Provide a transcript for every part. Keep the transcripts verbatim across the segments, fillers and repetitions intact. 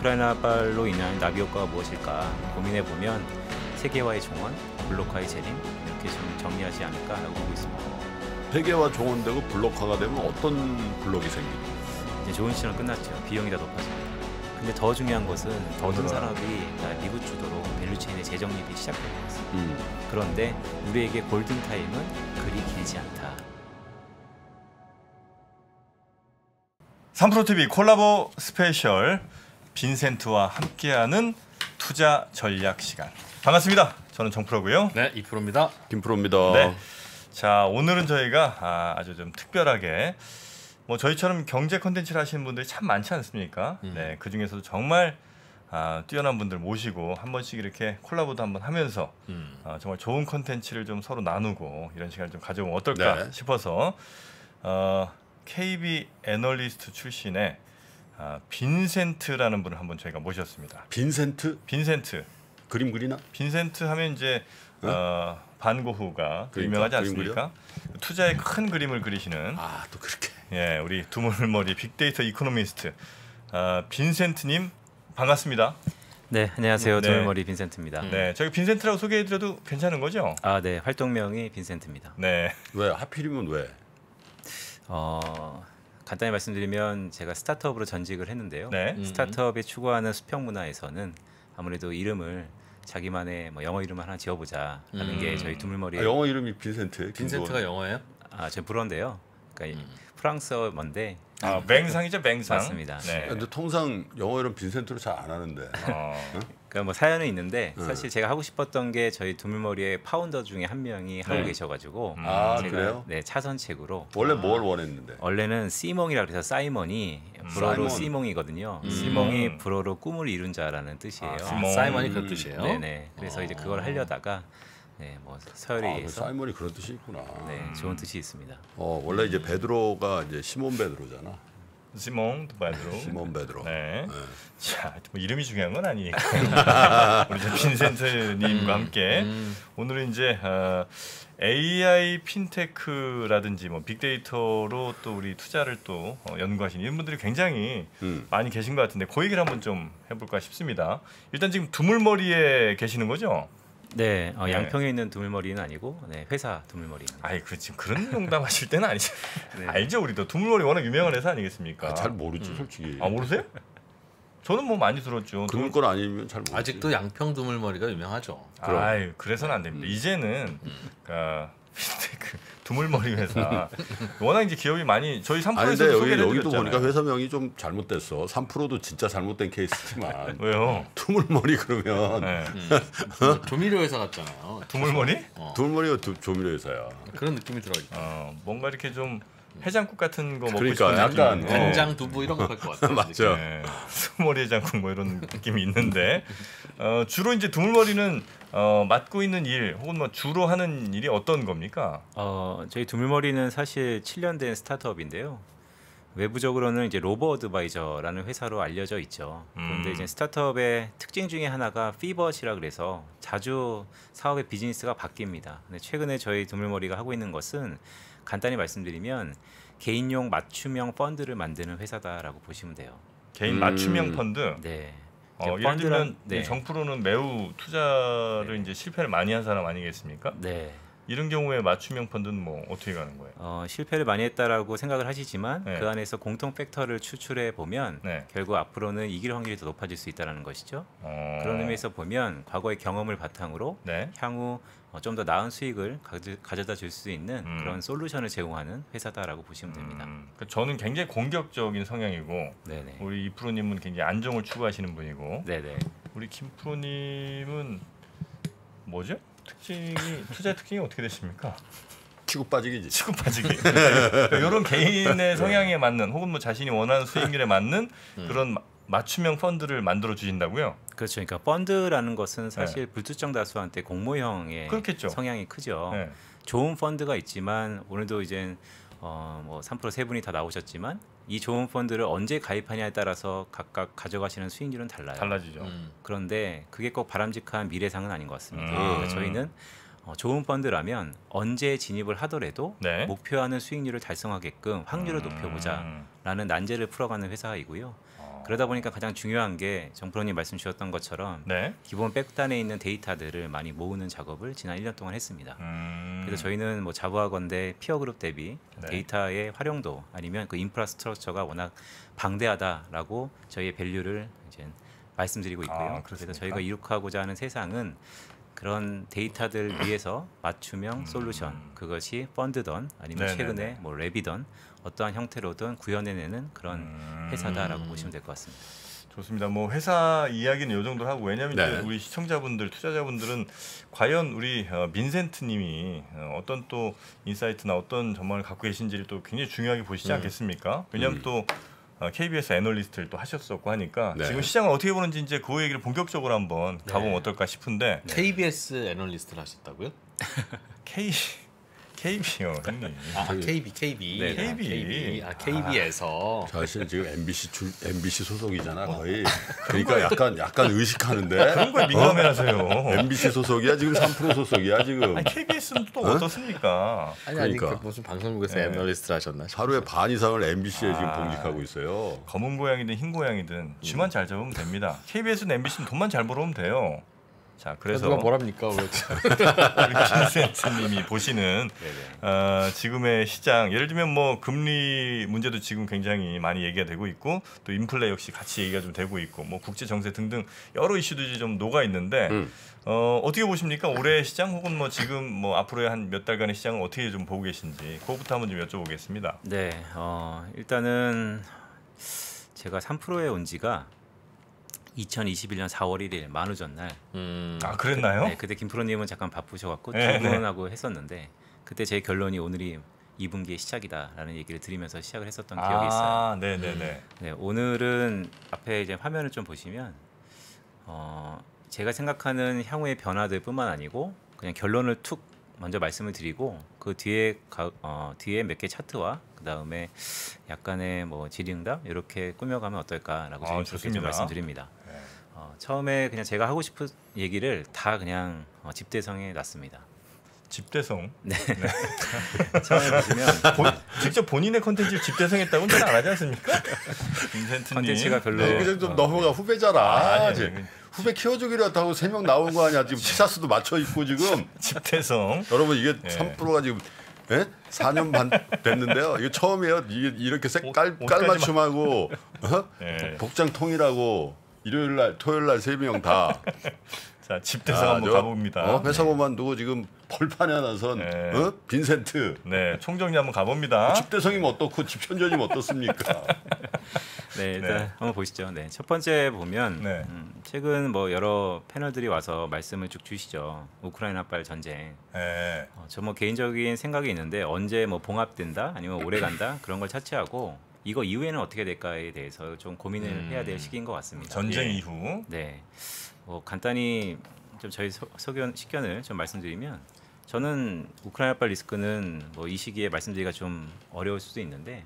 우크라이나발로 인한 나비 효과가 무엇일까 고민해 보면 세계화의 종언, 블록화의 재림 이렇게 좀 정리하지 않을까라고 보고 있습니다. 세계화 종언되고 블록화가 되면 어떤 블록이 생기죠? 이제 좋은 시절은 끝났죠. 비용이 다 높아집니다. 근데 더 중요한 것은 모든 산업이 다 미국 주도로 밸류체인의 재정립이 시작될 것 같습니다. 음. 그런데 우리에게 골든타임은 그리 길지 않다. 삼 프로티비 콜라보 스페셜 빈센트와 함께하는 투자 전략 시간. 반갑습니다. 저는 정프로고요. 네, 이 프로입니다. 김프로입니다. 네. 자, 오늘은 저희가 아, 아주 좀 특별하게 뭐 저희처럼 경제 콘텐츠를 하시는 분들이 참 많지 않습니까? 음. 네, 그 중에서도 정말 아, 뛰어난 분들 모시고 한 번씩 이렇게 콜라보도 한번 하면서 음. 아, 정말 좋은 콘텐츠를 좀 서로 나누고 이런 시간을 좀 가져보면 어떨까 네. 싶어서 어, 케이비 애널리스트 출신의 아, 빈센트라는 분을 한번 저희가 모셨습니다. 빈센트? 빈센트. 그림 그리나? 빈센트 하면 이제 어? 어, 반 고흐가 그러니까, 유명하지 않습니까? 투자의 큰 그림을 그리시는 아, 또 그렇게. 예, 우리 두물머리 빅데이터 이코노미스트 아, 빈센트님 반갑습니다. 네, 안녕하세요. 네. 두물머리 빈센트입니다. 네, 저희 빈센트라고 소개해드려도 괜찮은 거죠? 아, 네, 활동명이 빈센트입니다. 네. 왜 하필이면 왜? 어, 간단히 말씀드리면 제가 스타트업으로 전직을 했는데요. 네. 스타트업이 추구하는 수평 문화에서는 아무래도 이름을 자기만의 뭐 영어 이름을 하나 지어보자 하는 음. 게 저희 두물머리의 아, 영어 이름이 빈센트. 빈센트가 영어예요? 아, 제 불어인데요. 그러니까 음. 프랑스어인데 아, 맹상이죠, 맹상. 맞습니다. 네. 근데 통상 영어 이름 빈센트로 잘 안 하는데. 어. 응? 그러니까 뭐 사연은 있는데 사실 제가 하고 싶었던 게 저희 두물머리의 파운더 중에 한 명이 하고 네. 계셔가지고 음. 아, 제가 그래요? 네, 차선책으로 원래 뭘 원했는데? 원래는 시몽이라 그래서 사이먼이 불어로 사이먼. 시몽이거든요. 음. 시몽이 불어로 꿈을 이룬 자라는 뜻이에요. 아, 사이먼. 사이먼이 그런 뜻이에요? 네네. 그래서 어. 이제 그걸 하려다가 네, 뭐 서열에 아, 의해서 사이먼이 그런 뜻이 있구나. 네, 좋은 뜻이 있습니다. 어, 원래 이제 베드로가 이제 시몬 베드로잖아. 시몬 베드로. 시몬 베드로. 네. 네. 자, 뭐 이름이 중요한 건 아니니까. 우리 빈센트님과 함께 음. 오늘은 이제 어, 에이아이 핀테크라든지 뭐 빅데이터로 또 우리 투자를 또 어, 연구하시는 이런 분들이 굉장히 음. 많이 계신 것 같은데 그 얘기를 한번 좀 해볼까 싶습니다. 일단 지금 두물머리에 계시는 거죠? 네, 어, 양평에 있는 두물머리는 아니고 네, 회사 두물머리입니다. 아이, 그 지금 그런 농담하실 때는 아니죠. 네. 알죠, 우리도 두물머리 워낙 유명한 회사 아니겠습니까? 아, 잘 모르지 음. 솔직히. 아, 모르세요? 저는 뭐 많이 들었죠. 그런 건 아니면 잘 모르지. 아직도 양평 두물머리가 유명하죠. 그럼. 아유, 그래서는 안 됩니다. 음. 이제는 음. 그러니까 그 두물머리 회사 워낙 이제 기업이 많이 저희 삼 프로에서 소개를 여기, 여기도 해드렸잖아요. 보니까 회사명이 좀 잘못됐어. 삼 프로도 진짜 잘못된 케이스지만. 왜요? 두물머리 그러면 네. 음. 조미료 회사 같잖아요. 두물머리? 어. 두물머리가 두, 조미료 회사야. 그런 느낌이 들어요. 어, 뭔가 이렇게 좀 해장국 같은 거 먹고 그러니까 싶은 약간 느낌. 간장 두부 이런 거 할 것 같아요. 맞죠. 네. 두물머리 해장국 뭐 이런 느낌이 있는데 어, 주로 이제 두물머리는 어, 맡고 있는 일 혹은 뭐 주로 하는 일이 어떤 겁니까? 어, 저희 두물머리는 사실 칠 년 된 스타트업인데요. 외부적으로는 이제 로보 어드바이저라는 회사로 알려져 있죠. 그런데 음. 이제 스타트업의 특징 중에 하나가 피벗이라 그래서 자주 사업의 비즈니스가 바뀝니다. 근데 최근에 저희 두물머리가 하고 있는 것은 간단히 말씀드리면 개인용 맞춤형 펀드를 만드는 회사다라고 보시면 돼요. 개인 음. 맞춤형 펀드? 네. 어, 예를 들면 네. 정프로는 매우 투자를 네. 이제 실패를 많이 한 사람 아니겠습니까? 네. 이런 경우에 맞춤형 펀드는 뭐 어떻게 가는 거예요? 어, 실패를 많이 했다라고 생각을 하시지만 네. 그 안에서 공통 팩터를 추출해 보면 네. 결국 앞으로는 이길 확률이 더 높아질 수 있다는 것이죠. 어... 그런 의미에서 보면 과거의 경험을 바탕으로 네. 향후 어, 좀 더 나은 수익을 가져, 가져다 줄 수 있는 음. 그런 솔루션을 제공하는 회사다라고 보시면 됩니다. 음, 그러니까 저는 굉장히 공격적인 성향이고 네네. 우리 이프로님은 굉장히 안정을 추구하시는 분이고 네네. 우리 김프로님은 뭐죠? 특징이 투자의 특징이 어떻게 되십니까? 치고 빠지기지. 치고 빠지기. 이런 개인의 성향에 맞는 혹은 뭐 자신이 원하는 수익률에 맞는 음. 그런 맞춤형 펀드를 만들어 주신다고요? 그렇죠. 그러니까 펀드라는 것은 사실 네. 불특정 다수한테 공모형의 그렇겠죠. 성향이 크죠. 네. 좋은 펀드가 있지만 오늘도 이제 어, 뭐 삼 프로 세 분이 다 나오셨지만 이 좋은 펀드를 언제 가입하냐에 따라서 각각 가져가시는 수익률은 달라요. 달라지죠. 음. 그런데 그게 꼭 바람직한 미래상은 아닌 것 같습니다. 음. 그러니까 저희는 어, 좋은 펀드라면 언제 진입을 하더라도 네. 목표하는 수익률을 달성하게끔 확률을 음. 높여보자라는 난제를 풀어가는 회사이고요. 어. 그러다 보니까 가장 중요한 게 정프로님 말씀 주셨던 것처럼 네. 기본 백단에 있는 데이터들을 많이 모으는 작업을 지난 일 년 동안 했습니다. 음. 그래서 저희는 뭐 자부하건대 피어그룹 대비 네. 데이터의 활용도 아니면 그 인프라스트럭처가 워낙 방대하다라고 저희의 밸류를 이제 말씀드리고 있고요. 아, 그래서 그렇습니까? 저희가 이룩하고자 하는 세상은 그런 데이터들 위해서 맞춤형 음. 솔루션, 그것이 펀드던 아니면 네네네. 최근에 뭐 랩이던 어떠한 형태로든 구현해내는 그런 음. 회사다라고 보시면 될 것 같습니다. 좋습니다. 뭐 회사 이야기는 이 정도로 하고 왜냐하면 네. 이제 우리 시청자분들, 투자자분들은 과연 우리 어, 민센트님이 어, 어떤 또 인사이트나 어떤 전망을 갖고 계신지를 또 굉장히 중요하게 보시지 음. 않겠습니까? 왜냐하면 음. 또 어, 케이비에스 애널리스트를 또 하셨었고 하니까 네. 지금 시장을 어떻게 보는지 이제 그 얘기를 본격적으로 한번 네. 가보면 어떨까 싶은데 케이비에스 애널리스트를 하셨다고요? K 케이비요 형님. 아 케이비 케이비 네, 아, 케이비. 케이비 아 케이비에서 사실 지금 엠비씨 줄 엠비씨 소속이잖아 거의. 그러니까 약간 약간 의식하는데. 그런 거에 민감해하세요. 엠비씨 소속이야 지금 삼 프로 소속이야 지금. 아니 케이비에스는 또 어떻습니까? 아니 아니 그러니까. 그 무슨 방송국에서 네. 애널리스트를 하셨나? 하루에 반 이상을 엠비씨에 지금 아. 봉직하고 있어요. 검은 고양이든 흰 고양이든 쥐만 잘 잡으면 됩니다. 케이비에스는 엠비씨는 돈만 잘 벌어오면 돼요. 자 그래서 누가 뭐랍니까? 왜 우리 김센트님이 보시는 네네. 어, 지금의 시장 예를 들면 뭐 금리 문제도 지금 굉장히 많이 얘기가 되고 있고 또 인플레 역시 같이 얘기가 좀 되고 있고 뭐 국제 정세 등등 여러 이슈들이 좀 녹아 있는데 음. 어, 어떻게 보십니까? 올해 시장 혹은 뭐 지금 뭐 앞으로의 한 몇 달간의 시장을 어떻게 좀 보고 계신지 그거부터 한번 좀 여쭤보겠습니다. 네, 어, 일단은 제가 삼 프로에 온 지가 이천이십일 년 사월 일일 만우절 날. 음, 아 그랬나요? 네, 그때 김프로님은 잠깐 바쁘셔갖고 네, 출근하고 했었는데 그때 제 결론이 오늘이 이 분기의 시작이다라는 얘기를 드리면서 시작을 했었던 기억이 있어요. 아, 네네네. 네, 오늘은 앞에 이제 화면을 좀 보시면 어, 제가 생각하는 향후의 변화들뿐만 아니고 그냥 결론을 툭 먼저 말씀을 드리고 그 뒤에 가, 어, 뒤에 몇 개 차트와 그 다음에 약간의 뭐 질의응답 이렇게 꾸며가면 어떨까라고 아, 저는 그렇게 좋습니다. 좀 말씀드립니다. 네. 어, 처음에 그냥 제가 하고 싶은 얘기를 다 그냥 어, 집대성에 놨습니다. 집대성. 처음에 보시면 본, 직접 본인의 컨텐츠를 집대성했다고는 잘 안 하지 않습니까? 빈센트님. 컨텐츠가 별로 네, 그냥 좀 넘어가 후배잖아. 아니, 이제. 아니, 후배 키워주기로 했다고 세 명 나온 거 아니야. 지금 시사수도 맞춰 있고 지금. 집대성. 여러분 이게 네. 삼 프로가 지금 예? 사 년 반 됐는데요. 이거 처음이에요. 이게 이렇게 색깔 옷- 옷까지만- 깔맞춤하고 어? 네. 복장 통일하고 일요일 날 토요일 날 세 명 다. 자, 집대성 한번 저, 가봅니다. 어, 회사 그만두고 지금 벌판에 나선 네. 어? 빈센트. 네, 총정리 한번 가봅니다. 집대성이면 어떻고 집현전이면 어떻습니까? 네, 일단 네. 한번 보시죠. 네, 첫 번째 보면 네. 음, 최근 뭐 여러 패널들이 와서 말씀을 쭉 주시죠. 우크라이나발 전쟁. 네. 어, 저 뭐 개인적인 생각이 있는데 언제 뭐 봉합된다 아니면 오래 간다 그런 걸 차치하고 이거 이후에는 어떻게 될까에 대해서 좀 고민을 음. 해야 될 시기인 것 같습니다. 전쟁 예. 이후. 네, 뭐 간단히 좀 저희 소, 소견 식견을 좀 말씀드리면 저는 우크라이나발 리스크는 뭐 이 시기에 말씀드리기가 좀 어려울 수도 있는데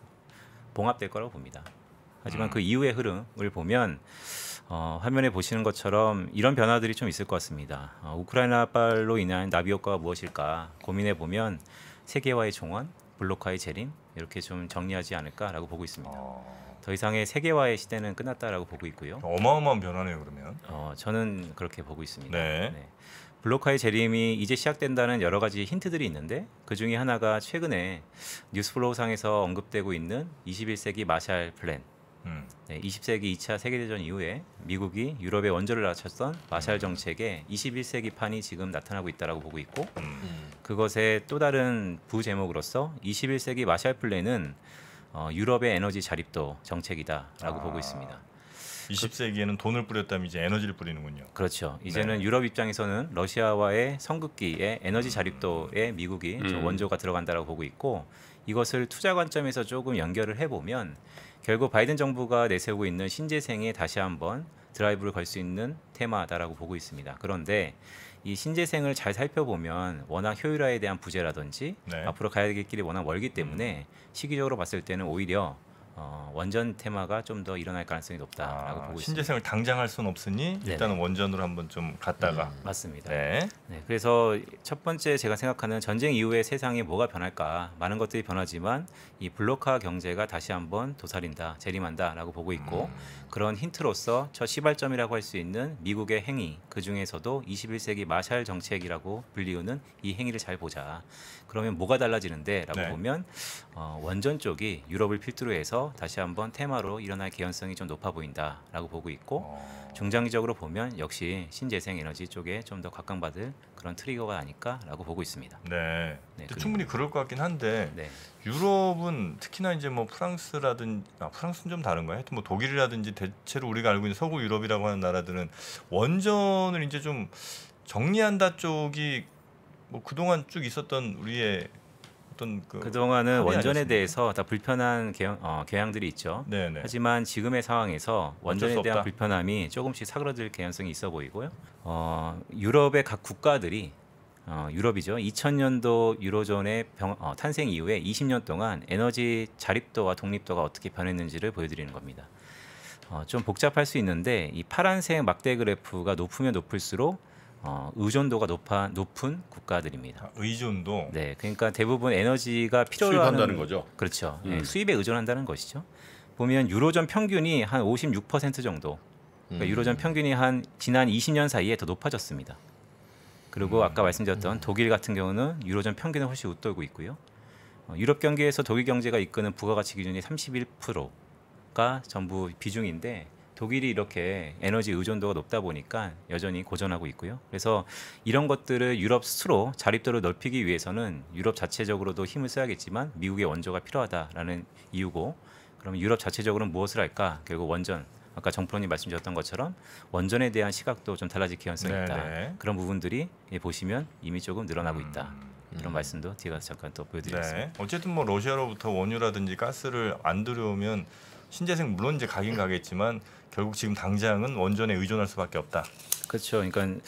봉합될 거라고 봅니다. 하지만 음. 그 이후의 흐름을 보면 어, 화면에 보시는 것처럼 이런 변화들이 좀 있을 것 같습니다. 어, 우크라이나발로 인한 나비 효과가 무엇일까 고민해 보면 세계화의 종언, 블록화의 재림 이렇게 좀 정리하지 않을까라고 보고 있습니다. 어, 더 이상의 세계화의 시대는 끝났다라고 보고 있고요. 어마어마한 변화네요, 그러면. 어, 저는 그렇게 보고 있습니다. 네. 블록화의 재림이 이제 시작된다는 여러 가지 힌트들이 있는데 그 중에 하나가 최근에 뉴스플로우상에서 언급되고 있는 이십일 세기 마샬 플랜. 음. 네, 이십 세기 이 차 세계대전 이후에 미국이 유럽에 원조를 낮췄던 마샬 정책의 이십일 세기판이 지금 나타나고 있다고 보고 있고 음. 음. 그것의 또 다른 부제목으로서 이십일 세기 마샬 플랜은 어, 유럽의 에너지 자립도 정책이다라고 아. 보고 있습니다. 이십 세기에는 돈을 뿌렸다면 이제 에너지를 뿌리는군요. 그렇죠. 이제는 네. 유럽 입장에서는 러시아와의 성급기의 에너지 자립도에 미국이 좀 음. 원조가 들어간다라고 보고 있고 이것을 투자 관점에서 조금 연결을 해보면 결국 바이든 정부가 내세우고 있는 신재생에 다시 한번 드라이브를 걸 수 있는 테마다라고 보고 있습니다. 그런데 이 신재생을 잘 살펴보면 워낙 효율화에 대한 부재라든지 네. 앞으로 가야 될 길이 워낙 멀기 때문에 시기적으로 봤을 때는 오히려 어, 원전 테마가 좀 더 일어날 가능성이 높다라고 아, 보고 있습니다. 신재생을 당장 할 수는 없으니 네네. 일단은 원전으로 한번 좀 갔다가 음. 맞습니다. 네. 네, 그래서 첫 번째 제가 생각하는 전쟁 이후에 세상에 뭐가 변할까? 많은 것들이 변하지만 이 블록화 경제가 다시 한번 도사린다, 재림한다라고 보고 있고 그런 힌트로서 첫 시발점이라고 할 수 있는 미국의 행위 그 중에서도 이십일 세기 마샬 정책이라고 불리우는 이 행위를 잘 보자. 그러면 뭐가 달라지는데라고 네. 보면 어, 원전 쪽이 유럽을 필두로 해서 다시 한번 테마로 일어날 개연성이 좀 높아 보인다라고 보고 있고 어, 중장기적으로 보면 역시 신재생 에너지 쪽에 좀 더 각광받을 그런 트리거가 아닐까라고 보고 있습니다. 네. 네, 또 충분히 그럴 것 같긴 한데 네, 유럽은 특히나 이제 뭐 프랑스라든지 아, 프랑스는 좀 다른가요? 하여튼 뭐 독일이라든지 대체로 우리가 알고 있는 서구 유럽이라고 하는 나라들은 원전을 이제 좀 정리한다 쪽이 뭐 그동안 쭉 있었던 우리의 어떤 그 그동안은 합의 원전에 아니었습니까? 대해서 다 불편한 개형, 어, 경향들이 있죠. 네네. 하지만 지금의 상황에서 원전에 수 대한 없다. 불편함이 조금씩 사그라들 개연성이 있어 보이고요. 어, 유럽의 각 국가들이 어, 유럽이죠. 이천 년도 유로존의 병, 어, 탄생 이후에 이십 년 동안 에너지 자립도와 독립도가 어떻게 변했는지를 보여드리는 겁니다. 어, 좀 복잡할 수 있는데 이 파란색 막대 그래프가 높으면 높을수록 어, 의존도가 높아, 높은 국가들입니다. 아, 의존도. 네, 그러니까 대부분 에너지가 필요로 수입한다는 하는 거죠. 그렇죠. 음. 네, 수입에 의존한다는 것이죠. 보면 유로존 평균이 한 오십육 퍼센트 정도. 그러니까 음. 유로존 평균이 한 지난 이십 년 사이에 더 높아졌습니다. 그리고 음. 아까 말씀드렸던 독일 같은 경우는 유로존 평균을 훨씬 웃돌고 있고요. 어, 유럽 경기에서 독일 경제가 이끄는 부가가치 기준이 삼십일 퍼센트가 전부 비중인데 독일이 이렇게 에너지 의존도가 높다 보니까 여전히 고전하고 있고요. 그래서 이런 것들을 유럽 스스로 자립도를 넓히기 위해서는 유럽 자체적으로도 힘을 써야겠지만 미국의 원조가 필요하다라는 이유고 그럼 유럽 자체적으로는 무엇을 할까? 결국 원전. 아까 정프로님 말씀 주셨던 것처럼 원전에 대한 시각도 좀 달라질 개연성이 네네. 있다. 그런 부분들이 보시면 이미 조금 늘어나고 있다. 음. 이런 말씀도 뒤에 가서 잠깐 또 보여드리겠습니다. 네. 어쨌든 뭐 러시아로부터 원유라든지 가스를 안 들여오면 신재생 물론 이제 가긴 가겠지만 결국 지금 당장은 원전에 의존할 수밖에 없다. 그렇죠. 그러니까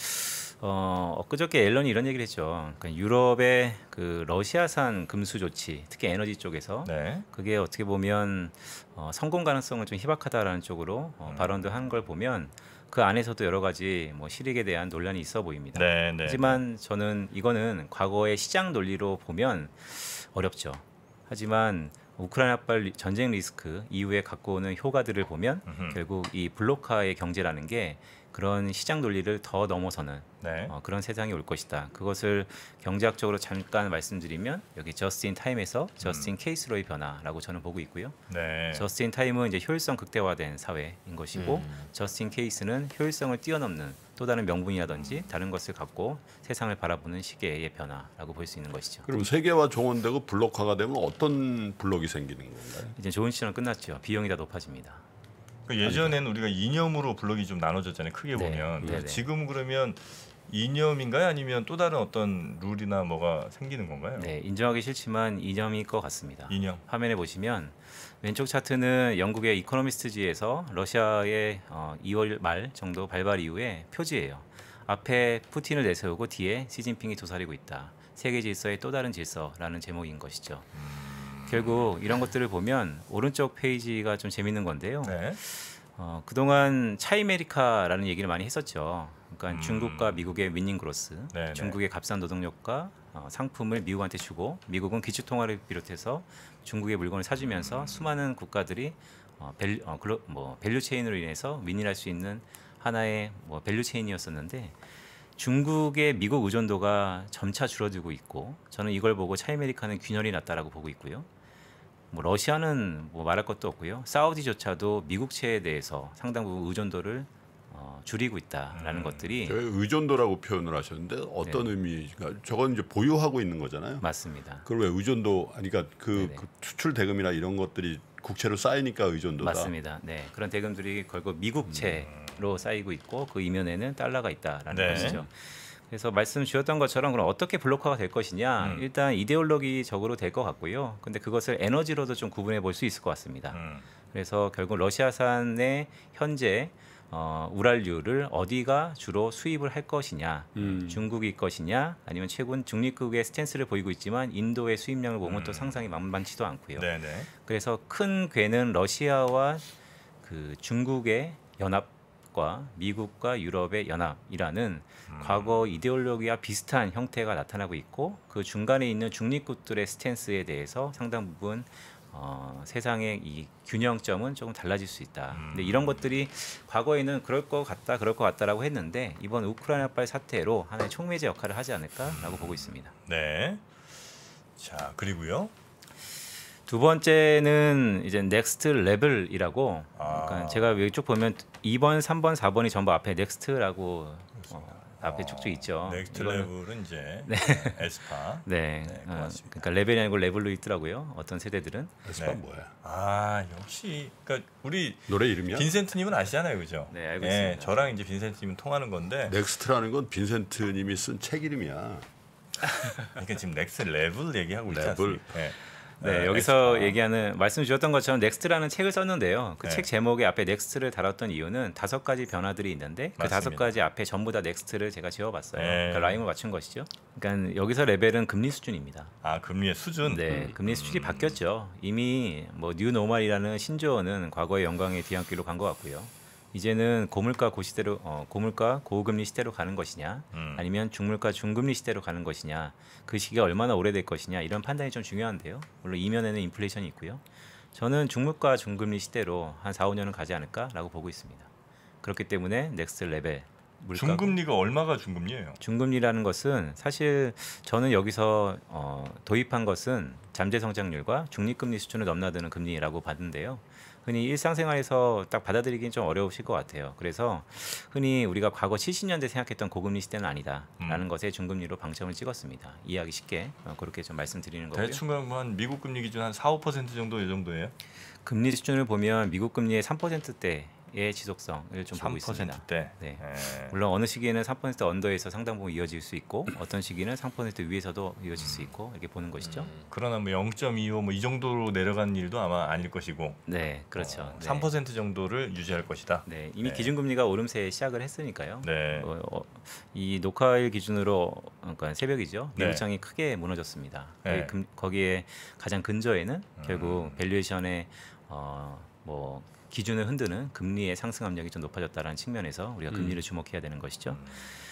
어, 엊그저께 앨런이 이런 얘기를 했죠. 그러니까 유럽의 그 러시아산 금수 조치, 특히 에너지 쪽에서 네. 그게 어떻게 보면 어, 성공 가능성을 좀 희박하다라는 쪽으로 어, 음. 발언도 한 걸 보면 그 안에서도 여러 가지 뭐 실익에 대한 논란이 있어 보입니다. 네, 네. 하지만 저는 이거는 과거의 시장 논리로 보면 어렵죠. 하지만 우크라이나발 전쟁 리스크 이후에 갖고 오는 효과들을 보면 음흠. 결국 이 블록화의 경제라는 게 그런 시장 논리를 더 넘어서는 네. 어, 그런 세상이 올 것이다. 그것을 경제학적으로 잠깐 말씀드리면 여기 저스틴 타임에서 저스틴 케이스로의 변화라고 저는 보고 있고요. 네. 저스틴 타임은 이제 효율성 극대화된 사회인 것이고 음. 저스틴 케이스는 효율성을 뛰어넘는 또 다른 명분이라든지 다른 것을 갖고 세상을 바라보는 시계의 변화라고 볼 수 있는 것이죠. 그럼 세계화 종원되고 블록화가 되면 어떤 블록이 생기는 건가요? 이제 좋은 시절은 끝났죠. 비용이 다 높아집니다. 그 예전에는 우리가 이념으로 블록이 좀 나눠졌잖아요. 크게 네, 보면. 네, 네. 지금 그러면 이념인가요? 아니면 또 다른 어떤 룰이나 뭐가 생기는 건가요? 네, 인정하기 싫지만 이념일 것 같습니다. 이념. 화면에 보시면 왼쪽 차트는 영국의 이코노미스트지에서 러시아의 어, 이월 말 정도 발발 이후에 표지예요. 앞에 푸틴을 내세우고 뒤에 시진핑이 도사리고 있다. 세계 질서의 또 다른 질서라는 제목인 것이죠. 결국 이런 것들을 보면 오른쪽 페이지가 좀 재밌는 건데요. 네. 어, 그동안 차이메리카라는 얘기를 많이 했었죠. 그러니까 음. 중국과 미국의 윈닝 크로스, 네네. 중국의 값싼 노동력과 어, 상품을 미국한테 주고 미국은 기축통화를 비롯해서 중국의 물건을 사주면서 수많은 국가들이 어, 밸, 어, 글로, 뭐, 밸류 체인으로 인해서 윈윈할 수 있는 하나의 뭐 밸류 체인이었었는데 중국의 미국 의존도가 점차 줄어들고 있고 저는 이걸 보고 차이메리카는 균열이 났다라고 보고 있고요. 뭐 러시아는 뭐 말할 것도 없고요. 사우디조차도 미국체에 대해서 상당 부분 의존도를 어, 줄이고 있다라는 음. 것들이 저희 의존도라고 표현을 하셨는데 어떤 네. 의미가 저건 이제 보유하고 있는 거잖아요. 맞습니다. 그걸 왜 의존도 아니 그러니까 그, 네네. 그 수출 대금이나 이런 것들이 국채로 쌓이니까 의존도다. 맞습니다. 네, 그런 대금들이 결국 미국채로 쌓이고 있고 그 이면에는 달러가 있다라는 네. 것이죠. 그래서 말씀 주셨던 것처럼 그럼 어떻게 블록화가 될 것이냐? 음. 일단 이데올로기적으로 될 것 같고요. 근데 그것을 에너지로도 좀 구분해 볼 수 있을 것 같습니다. 음. 그래서 결국 러시아산의 현재 어, 우랄유를 어디가 주로 수입을 할 것이냐, 음. 중국일 것이냐, 아니면 최근 중립국의 스탠스를 보이고 있지만 인도의 수입량을 보면 음. 또 상상이 만만치도 않고요. 네네. 그래서 큰 궤는 러시아와 그 중국의 연합과 미국과 유럽의 연합이라는 음. 과거 이데올로기와 비슷한 형태가 나타나고 있고 그 중간에 있는 중립국들의 스탠스에 대해서 상당 부분 어, 세상의 이 균형점은 조금 달라질 수 있다. 음. 근데 이런 것들이 과거에는 그럴 것 같다, 그럴 것 같다라고 했는데 이번 우크라이나발 사태로 하나의 촉매제 역할을 하지 않을까라고 보고 있습니다. 네. 자 그리고요. 두 번째는 이제 넥스트 레벨이라고 아. 그러니까 제가 이쪽 보면 이 번, 삼 번, 사 번이 전부 앞에 넥스트라고 어, 앞에 쭉쭉 있죠. 넥스트 이거는- 레벨은 이제 네. 에스파. 네, 네, 어, 고맙습니다. 그러니까 레벨이 아니고 레벨로 있더라고요. 어떤 세대들은. 에스파 네. 뭐야? 아 역시 그러니까 우리 노래 이름이야? 빈센트님은 아시잖아요, 그죠? 네, 알고 예, 있습니다. 저랑 이제 빈센트님은 통하는 건데, 넥스트라는 건 빈센트님이 쓴 책 이름이야. 그러니까 지금 넥스트 레벨 얘기하고 있지 레벨. 않습니까? 예. 네, 네, 여기서 에스파. 얘기하는 말씀 주셨던 것처럼 넥스트라는 책을 썼는데요. 그 네. 책 제목에 앞에 넥스트를 달았던 이유는 다섯 가지 변화들이 있는데 그 다섯 맞습니다. 가지 앞에 전부 다 넥스트를 제가 지어봤어요. 네. 그러니까 라임을 맞춘 것이죠. 그러니까 여기서 레벨은 금리 수준입니다. 아 금리의 수준. 네, 금리 수준이 바뀌었죠. 이미 뭐 뉴노멀이라는 신조어는 과거의 영광의 뒤안길로 간 것 같고요. 이제는 고물가 고시대로 어, 고물가 고금리 시대로 가는 것이냐, 음. 아니면 중물가 중금리 시대로 가는 것이냐, 그 시기가 얼마나 오래될 것이냐 이런 판단이 좀 중요한데요. 물론 이면에는 인플레이션이 있고요. 저는 중물가 중금리 시대로 한 사, 오 년은 가지 않을까라고 보고 있습니다. 그렇기 때문에 넥스트 레벨 물가 중금리가 얼마가 중금리예요? 중금리라는 것은 사실 저는 여기서 어, 도입한 것은 잠재 성장률과 중립금리 수준을 넘나드는 금리라고 봤는데요. 흔히 일상생활에서 딱 받아들이기는 좀 어려우실 것 같아요. 그래서 흔히 우리가 과거 칠십 년대 생각했던 고금리 시대는 아니다라는 음. 것에 중금리로 방점을 찍었습니다. 이해하기 쉽게 어, 그렇게 좀 말씀드리는 거고요. 대충 한 미국 금리 기준 한 사, 오 퍼센트 정도 이 정도예요? 금리 수준을 보면 미국 금리의 삼 퍼센트대의 지속성을 좀 보고 삼 있습니다. 퍼센트대. 네. 예. 물론 어느 시기에는 삼 퍼센트 언더에서 상당 부분 이어질 수 있고 어떤 시기는 삼 퍼센트 위에서도 이어질 수 있고 이렇게 보는 것이죠. 그러나 뭐 영 점 이오 뭐 이 정도로 내려간 일도 아마 아닐 것이고. 네, 그렇죠. 어, 네. 삼 퍼센트 정도를 유지할 것이다. 네, 이미 네. 기준금리가 오름세에 시작을 했으니까요. 네. 어, 어, 이 녹화일 기준으로 그러니까 새벽이죠. 네. 미국장이 크게 무너졌습니다. 네. 거기 금- 거기에 가장 근저에는 음. 결국 밸류에이션의 어, 뭐 기준을 흔드는 금리의 상승 압력이 좀 높아졌다는 측면에서 우리가 금리를 주목해야 되는 것이죠. 음.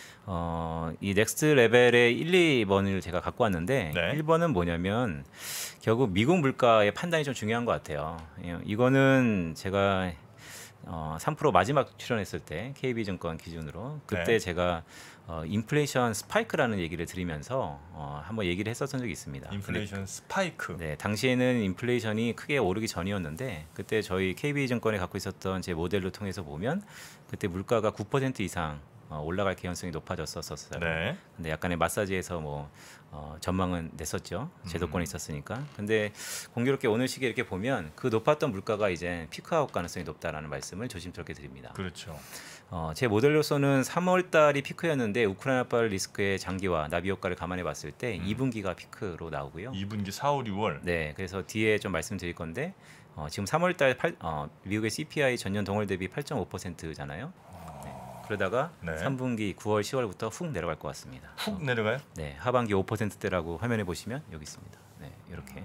어, 이 넥스트 레벨의 일, 이 번을 제가 갖고 왔는데 네. 일 번은 뭐냐면 결국 미국 물가의 판단이 좀 중요한 것 같아요. 예, 이거는 제가 어, 삼 퍼센트 마지막 출연했을 때 케이비증권 기준으로 그때 네. 제가 어, 인플레이션 스파이크라는 얘기를 드리면서 어, 한번 얘기를 했었던 적이 있습니다. 인플레이션 스파이크. 네, 당시에는 인플레이션이 크게 오르기 전이었는데 그때 저희 케이비증권에 갖고 있었던 제 모델로 통해서 보면 그때 물가가 구 퍼센트 이상 어, 올라갈 개연성이 높아졌었어요. 네. 근데 약간의 마사지에서 뭐 어, 전망은 냈었죠. 제도권이 있었으니까. 근데 공교롭게 오늘 시기에 이렇게 보면 그 높았던 물가가 이제 피크아웃 가능성이 높다라는 말씀을 조심스럽게 드립니다. 그렇죠. 어, 제 모델로서는 삼월 달이 피크였는데 우크라이나발 리스크의 장기화, 나비 효과를 감안해 봤을 때 이 분기가 피크로 나오고요. 이 분기 사, 오, 유월. 네, 그래서 뒤에 좀 말씀드릴 건데 어, 지금 삼월 달 팔, 어, 미국의 씨피아이 전년 동월 대비 팔 점 오 퍼센트잖아요. 네, 그러다가 네. 삼 분기 구월, 시월부터 훅 내려갈 것 같습니다. 훅 내려가요? 네, 하반기 오 퍼센트대라고 화면에 보시면 여기 있습니다. 네, 이렇게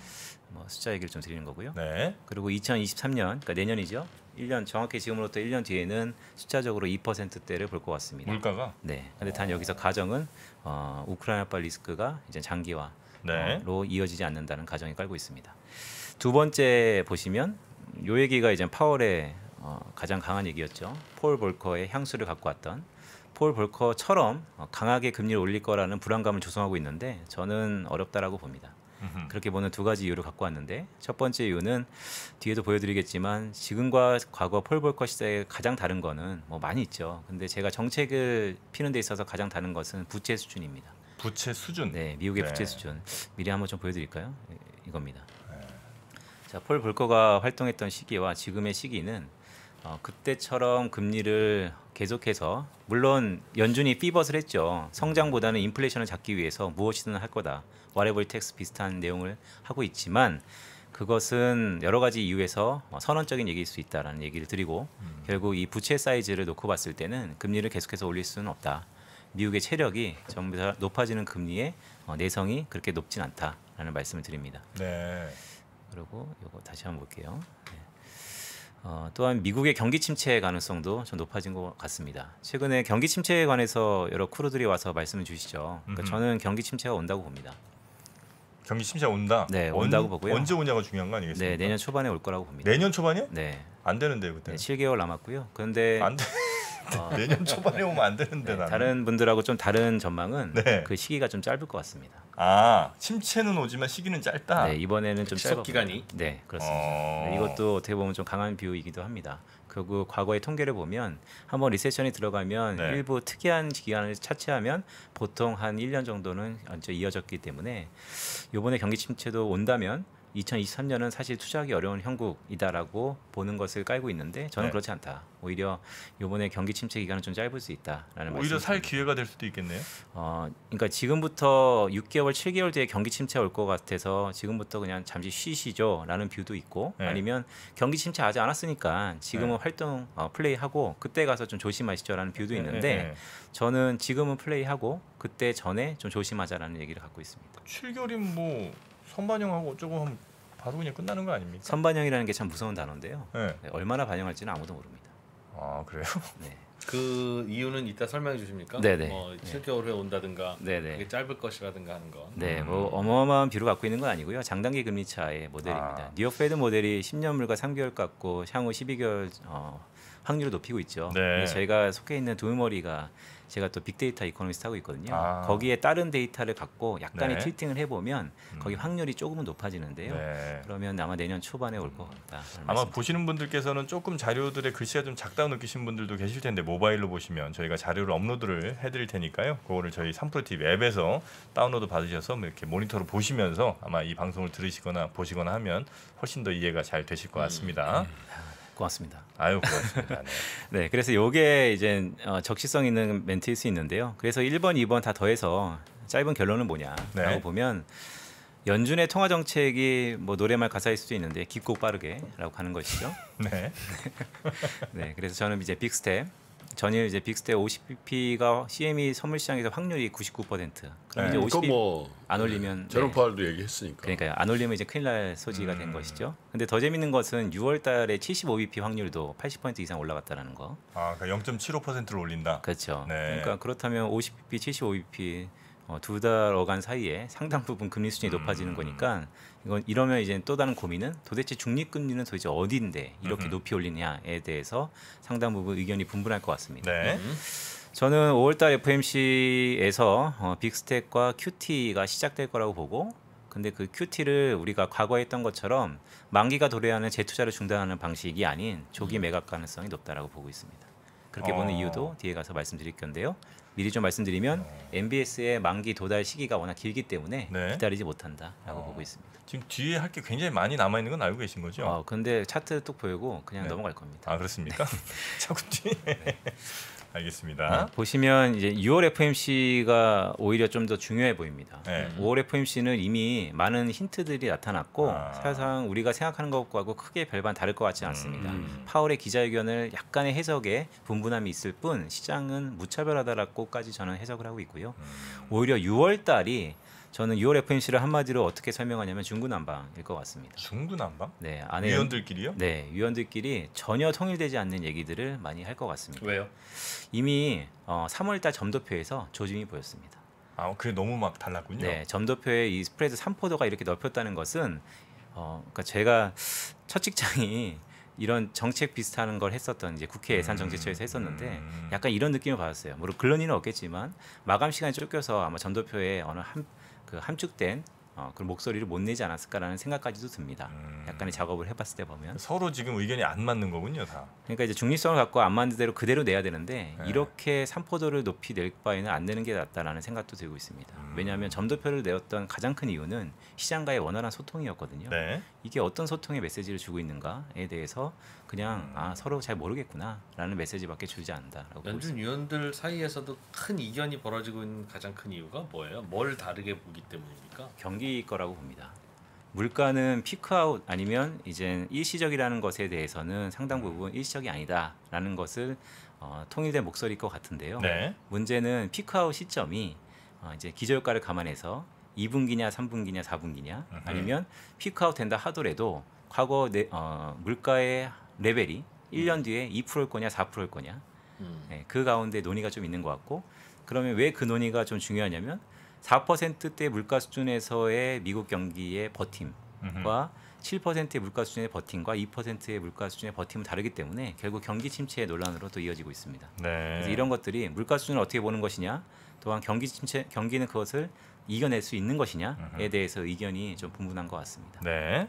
뭐 숫자 얘기를 좀 드리는 거고요. 네. 그리고 이천이십삼 년, 그러니까 내년이죠. 일 년 정확히 지금으로부터 일 년 뒤에는 숫자적으로 이 퍼센트대를 볼 것 같습니다. 물가가. 네, 근데 단 여기서 가정은 어, 우크라이나발 리스크가 이제 장기화로 네. 이어지지 않는다는 가정이 깔고 있습니다. 두 번째 보시면 요 얘기가 이제 파월의 어, 가장 강한 얘기였죠. 폴 볼커의 향수를 갖고 왔던 폴 볼커처럼 어, 강하게 금리를 올릴 거라는 불안감을 조성하고 있는데 저는 어렵다라고 봅니다. 음흠. 그렇게 보는 두 가지 이유를 갖고 왔는데 첫 번째 이유는 뒤에도 보여드리겠지만 지금과 과거 폴 볼커 시대에 가장 다른 거는 뭐 많이 있죠. 근데 제가 정책을 피는 데 있어서 가장 다른 것은 부채 수준입니다. 부채 수준. 네, 미국의 네. 부채 수준. 미리 한번 좀 보여드릴까요? 이- 이겁니다. 자, 폴 볼커가 활동했던 시기와 지금의 시기는 어, 그때처럼 금리를 계속해서 물론 연준이 피벗을 했죠. 성장보다는 인플레이션을 잡기 위해서 무엇이든 할 거다. whatever it takes 비슷한 내용을 하고 있지만 그것은 여러 가지 이유에서 선언적인 얘기일 수 있다라는 얘기를 드리고 음. 결국 이 부채 사이즈를 놓고 봤을 때는 금리를 계속해서 올릴 수는 없다. 미국의 체력이 전부 다 높아지는 금리의 어, 내성이 그렇게 높진 않다라는 말씀을 드립니다. 네. 그리고 이거 다시 한번 볼게요. 네. 어, 또한 미국의 경기 침체 가능성도 좀 높아진 것 같습니다. 최근에 경기 침체에 관해서 여러 크루들이 와서 말씀을 주시죠. 그러니까 음흠. 저는 경기 침체가 온다고 봅니다. 경기 침체 온다. 네, 온다고 보고요. 언제 오냐가 중요한 거 아니겠습니까? 네, 내년 초반에 올 거라고 봅니다. 내년 초반이요? 네, 안 되는데요, 그때. 네 칠 개월 남았고요. 그런데 안 돼. 어, 내년 초반에 오면 안 되는데 네, 나는. 다른 분들하고 좀 다른 전망은 네. 그 시기가 좀 짧을 것 같습니다. 아, 침체는 오지만 시기는 짧다. 네, 이번에는 좀 지속 짧아 기간이? 보입니다. 네, 그렇습니다. 어. 네, 이것도 어떻게 보면 좀 강한 비유이기도 합니다. 결국 과거의 통계를 보면 한번 리세션이 들어가면 네. 일부 특이한 기간을 차치하면 보통 한 일 년 정도는 완전 이어졌기 때문에 이번에 경기 침체도 온다면 이천이십삼 년은 사실 투자하기 어려운 형국이다라고 보는 것을 깔고 있는데 저는 네. 그렇지 않다. 오히려 이번에 경기 침체 기간은 좀 짧을 수 있다라는 오히려 말씀을 살 드립니다. 기회가 될 수도 있겠네요. 어, 그러니까 지금부터 육 개월, 칠 개월 뒤에 경기 침체 올 것 같아서 지금부터 그냥 잠시 쉬시죠라는 뷰도 있고 네. 아니면 경기 침체 아직 안 왔으니까 지금은 네. 활동 어, 플레이하고 그때 가서 좀 조심하시죠라는 뷰도 있는데 네, 네. 저는 지금은 플레이하고 그때 전에 좀 조심하자라는 얘기를 갖고 있습니다. 칠 개월이면 뭐 선반영하고 어쩌고 하면 바로 그냥 끝나는 거 아닙니까? 선반영이라는 게 참 무서운 단어인데요. 네. 네, 얼마나 반영할지는 아무도 모릅니다. 아 그래요? 네. 그 이유는 이따 설명해 주십니까? 네네. 뭐 칠 개월 후에 온다든가 네네. 그게 짧을 것이라든가 하는 거. 네, 음. 뭐 어마어마한 비율을 갖고 있는 건 아니고요. 장단기 금리 차의 모델입니다. 아. 뉴욕 페드 모델이 십 년물과 삼 개월 깎고 향후 십이 개월 어, 확률을 높이고 있죠. 네. 근데 저희가 속해 있는 두머리가 제가 또 빅데이터 이코노미스트 하고 있거든요. 아. 거기에 다른 데이터를 갖고 약간의 네. 틸팅을 해보면 음. 거기 확률이 조금은 높아지는데요. 네. 그러면 아마 내년 초반에 올 것 같다. 아마 보시는 분들께서는 조금 자료들의 글씨가 좀 작다고 느끼신 분들도 계실 텐데 모바일로 보시면 저희가 자료를 업로드를 해드릴 테니까요. 그거를 저희 삼프로티비 앱에서 다운로드 받으셔서 뭐 이렇게 모니터로 보시면서 아마 이 방송을 들으시거나 보시거나 하면 훨씬 더 이해가 잘 되실 것 같습니다. 고맙습니다. 아유 고맙습니다. 네. 네, 그래서 요게 이제 어, 적시성 있는 멘트일 수 있는데요. 그래서 일 번, 이 번 다 더해서 짧은 결론은 뭐냐라고 네. 보면 연준의 통화 정책이 뭐 노래말 가사일 수도 있는데 깊고 빠르게라고 가는 것이죠. 네. 네, 그래서 저는 이제 빅스텝 전일 이제 빅스텝 오십 비피가 씨엠이 선물 시장에서 확률이 구십구 퍼센트. 그럼 네, 이제 오십 그거 비 뭐 안 올리면 제롬 네. 파월도 얘기했으니까. 그러니까요. 안 올리면 이제 큰일 날 소지가 된 음. 것이죠. 근데 더 재밌는 것은 유월 달에 칠십오 비피 확률도 팔십 퍼센트 이상 올라갔다는 거. 아, 그러니까 영 점 칠오 퍼센트를 올린다. 그렇죠. 네. 그러니까 그렇다면 오십 비피, 칠십오 비피 어, 두 달 어간 사이에 상당 부분 금리 수준이 음. 높아지는 거니까 이건 이러면 이제 또 다른 고민은 도대체 중립금리는 도대체 어디인데 이렇게 음흠. 높이 올리냐에 대해서 상당 부분 의견이 분분할 것 같습니다. 네. 음. 저는 오월달 에프오엠씨에서 어, 빅스텝과 큐티가 시작될 거라고 보고 근데 그 큐티를 우리가 과거에 했던 것처럼 만기가 도래하는 재투자를 중단하는 방식이 아닌 조기 매각 가능성이 높다라고 보고 있습니다. 그렇게 어. 보는 이유도 뒤에 가서 말씀드릴 건데요. 미리 좀 말씀드리면 엠비에스의 만기 도달 시기가 워낙 길기 때문에 네. 기다리지 못한다라고 어. 보고 있습니다. 지금 뒤에 할 게 굉장히 많이 남아 있는 건 알고 계신 거죠? 어, 근데 차트 뚝 보이고 그냥 네. 넘어갈 겁니다. 아 그렇습니까? 자꾸 뒤에. 알겠습니다. 네, 보시면 이제 유월 에프오엠씨가 오히려 좀 더 중요해 보입니다. 네. 오월 에프오엠씨는 이미 많은 힌트들이 나타났고 아. 사실상 우리가 생각하는 것과도 크게 별반 다를 것 같지 않습니다. 음. 파월의 기자회견을 약간의 해석에 분분함이 있을 뿐 시장은 무차별하다라고까지 저는 해석을 하고 있고요. 음. 오히려 유월 달이 저는 유월 에프오엠씨를 한마디로 어떻게 설명하냐면 중구난방일 것 같습니다. 중구난방? 네, 안에 위원들끼리요? 네, 위원들끼리 전혀 통일되지 않는 얘기들을 많이 할 것 같습니다. 왜요? 이미 어, 삼월달 점도표에서 조짐이 보였습니다. 아, 그게 너무 막 달랐군요. 네, 점도표에 이 스프레드 삼 포도가 이렇게 넓혔다는 것은 어, 그러니까 제가 첫 직장이 이런 정책 비슷한 걸 했었던 이제 국회 예산정책처에서 했었는데 음. 약간 이런 느낌을 받았어요. 물론 그런 일은 없겠지만 마감 시간이 쫓겨서 아마 점도표에 어느 한, 그 함축된 어, 그런 목소리를 못 내지 않았을까라는 생각까지도 듭니다. 음. 약간의 작업을 해봤을 때 보면. 서로 지금 의견이 안 맞는 거군요, 다. 그러니까 이제 중립성을 갖고 안 맞는 대로 그대로 내야 되는데 네. 이렇게 삼포도를 높이 낼 바에는 안 내는 게 낫다라는 생각도 들고 있습니다. 음. 왜냐하면 점도표를 내었던 가장 큰 이유는 시장과의 원활한 소통이었거든요. 네. 이게 어떤 소통의 메시지를 주고 있는가에 대해서 그냥 음. 아 서로 잘 모르겠구나라는 메시지밖에 주지 않는다라고 보고 연준 있습니다. 위원들 사이에서도 큰 이견이 벌어지고 있는 가장 큰 이유가 뭐예요? 뭘 다르게 보기 때문입니까? 경기 거라고 봅니다. 물가는 피크아웃 아니면 이제 일시적이라는 것에 대해서는 상당 부분 일시적이 아니다라는 것을 어, 통일된 목소리일 것 같은데요. 네. 문제는 피크아웃 시점이 어, 이제 기저효과를 감안해서 이 분기냐 삼 분기냐 사 분기냐 음흠. 아니면 피크아웃 된다 하더라도 과거 내, 어, 물가의 레벨이 일 년 뒤에 이 퍼센트일 거냐 사 퍼센트일 거냐 음. 네, 그 가운데 논의가 좀 있는 것 같고 그러면 왜 그 논의가 좀 중요하냐면 사 퍼센트대 물가 수준에서의 미국 경기의 버팀과 칠 퍼센트의 물가 수준의 버팀과 이 퍼센트의 물가 수준의 버팀은 다르기 때문에 결국 경기 침체의 논란으로 또 이어지고 있습니다. 네. 그래서 이런 것들이 물가 수준을 어떻게 보는 것이냐 또한 경기 침체 경기는 그것을 이겨낼 수 있는 것이냐에 대해서 의견이 좀 분분한 것 같습니다. 네.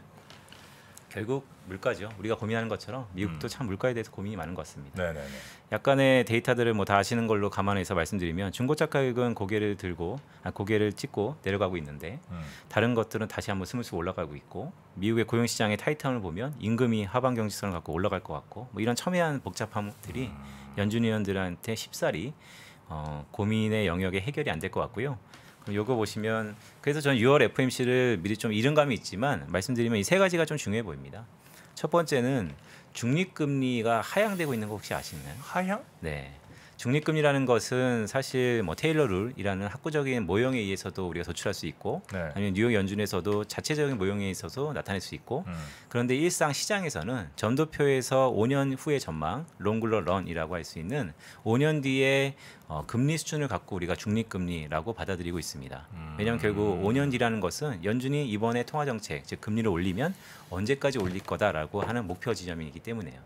결국 물가죠. 우리가 고민하는 것처럼 미국도 음. 참 물가에 대해서 고민이 많은 것 같습니다. 네, 네, 네. 약간의 데이터들을 뭐 다 아시는 걸로 감안해서 말씀드리면 중고차 가격은 고개를 들고 아, 고개를 찍고 내려가고 있는데 음. 다른 것들은 다시 한번 스물스물 올라가고 있고 미국의 고용 시장의 타이트함을 보면 임금이 하방 경직성을 갖고 올라갈 것 같고 뭐 이런 첨예한 복잡함들이 연준 위원들한테 쉽사리 어, 고민의 영역에 해결이 안 될 것 같고요. 그럼 요거 보시면 그래서 저는 유월 에프오엠씨를 미리 좀 이른감이 있지만 말씀드리면 이 세 가지가 좀 중요해 보입니다. 첫 번째는 중립금리가 하향되고 있는 거 혹시 아시나요? 하향? 네. 중립금리라는 것은 사실 뭐 테일러 룰이라는 학구적인 모형에 의해서도 우리가 도출할 수 있고 네. 아니면 뉴욕 연준에서도 자체적인 모형에 있어서 나타낼 수 있고 음. 그런데 일상 시장에서는 점도표에서 오 년 후의 전망, 롱글러 런이라고 할 수 있는 오 년 뒤에 어, 금리 수준을 갖고 우리가 중립금리라고 받아들이고 있습니다. 음. 왜냐하면 결국 오 년 뒤라는 것은 연준이 이번에 통화정책, 즉 금리를 올리면 언제까지 올릴 거다라고 하는 목표 지점이기 때문에요.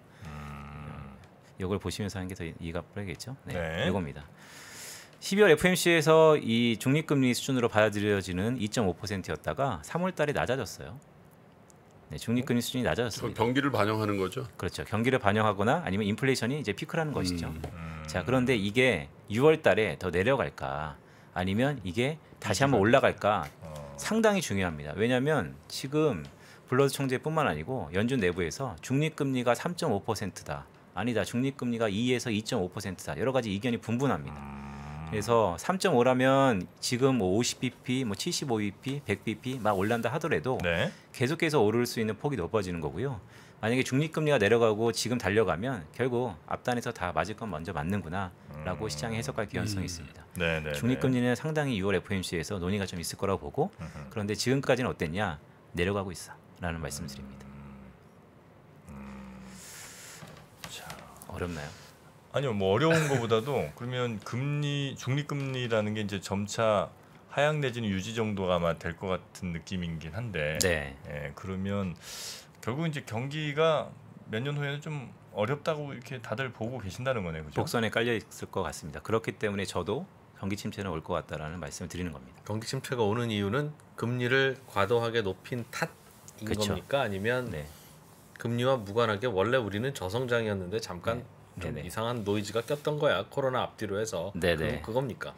이걸 보시면서 하는 게 더 이해가 빠르겠죠. 네, 네. 이겁니다. 십이월 에프오엠씨에서 이 중립금리 수준으로 받아들여지는 이 점 오 퍼센트였다가 삼월 달에 낮아졌어요. 네, 중립금리 수준이 그 낮아졌습니다. 경기를 반영하는 거죠. 그렇죠. 경기를 반영하거나 아니면 인플레이션이 이제 피크라는 것이죠. 음. 자, 그런데 이게 유월 달에 더 내려갈까 아니면 이게 다시 한번 올라갈까 어. 상당히 중요합니다. 왜냐하면 지금 블러드 총재뿐만 아니고 연준 내부에서 중립금리가 삼 점 오 퍼센트다. 아니다. 중립금리가 이에서 이 점 오 퍼센트다. 여러 가지 의견이 분분합니다. 그래서 삼 점 오라면 지금 뭐 오십 비피, 뭐 칠십오 비피, 백 비피 막 올란다 하더라도 네. 계속해서 오를 수 있는 폭이 높아지는 거고요. 만약에 중립금리가 내려가고 지금 달려가면 결국 앞단에서 다 맞을 건 먼저 맞는구나라고 음. 시장이 해석할 가능성이 있습니다. 네, 네. 중립금리는 상당히 유월 에프오엠씨에서 논의가 좀 있을 거라고 보고 네. 그런데 지금까지는 어땠냐? 내려가고 있어라는 말씀을 드립니다. 어렵나요? 아니요, 뭐 어려운 거보다도 그러면 금리 중립금리라는 게 이제 점차 하향 내지는 유지 정도가 아마 될 것 같은 느낌이긴 한데, 네. 예, 그러면 결국 이제 경기가 몇 년 후에는 좀 어렵다고 이렇게 다들 보고 계신다는 거네요, 그죠? 복선에 깔려 있을 것 같습니다. 그렇기 때문에 저도 경기 침체는 올 것 같다라는 말씀을 드리는 겁니다. 경기 침체가 오는 이유는 금리를 과도하게 높인 탓인 그쵸. 겁니까? 아니면 네. 금리와 무관하게 원래 우리는 저성장이었는데 잠깐 네. 좀 네네. 이상한 노이즈가 꼈던 거야. 코로나 앞뒤로 해서. 네네. 그, 그겁니까?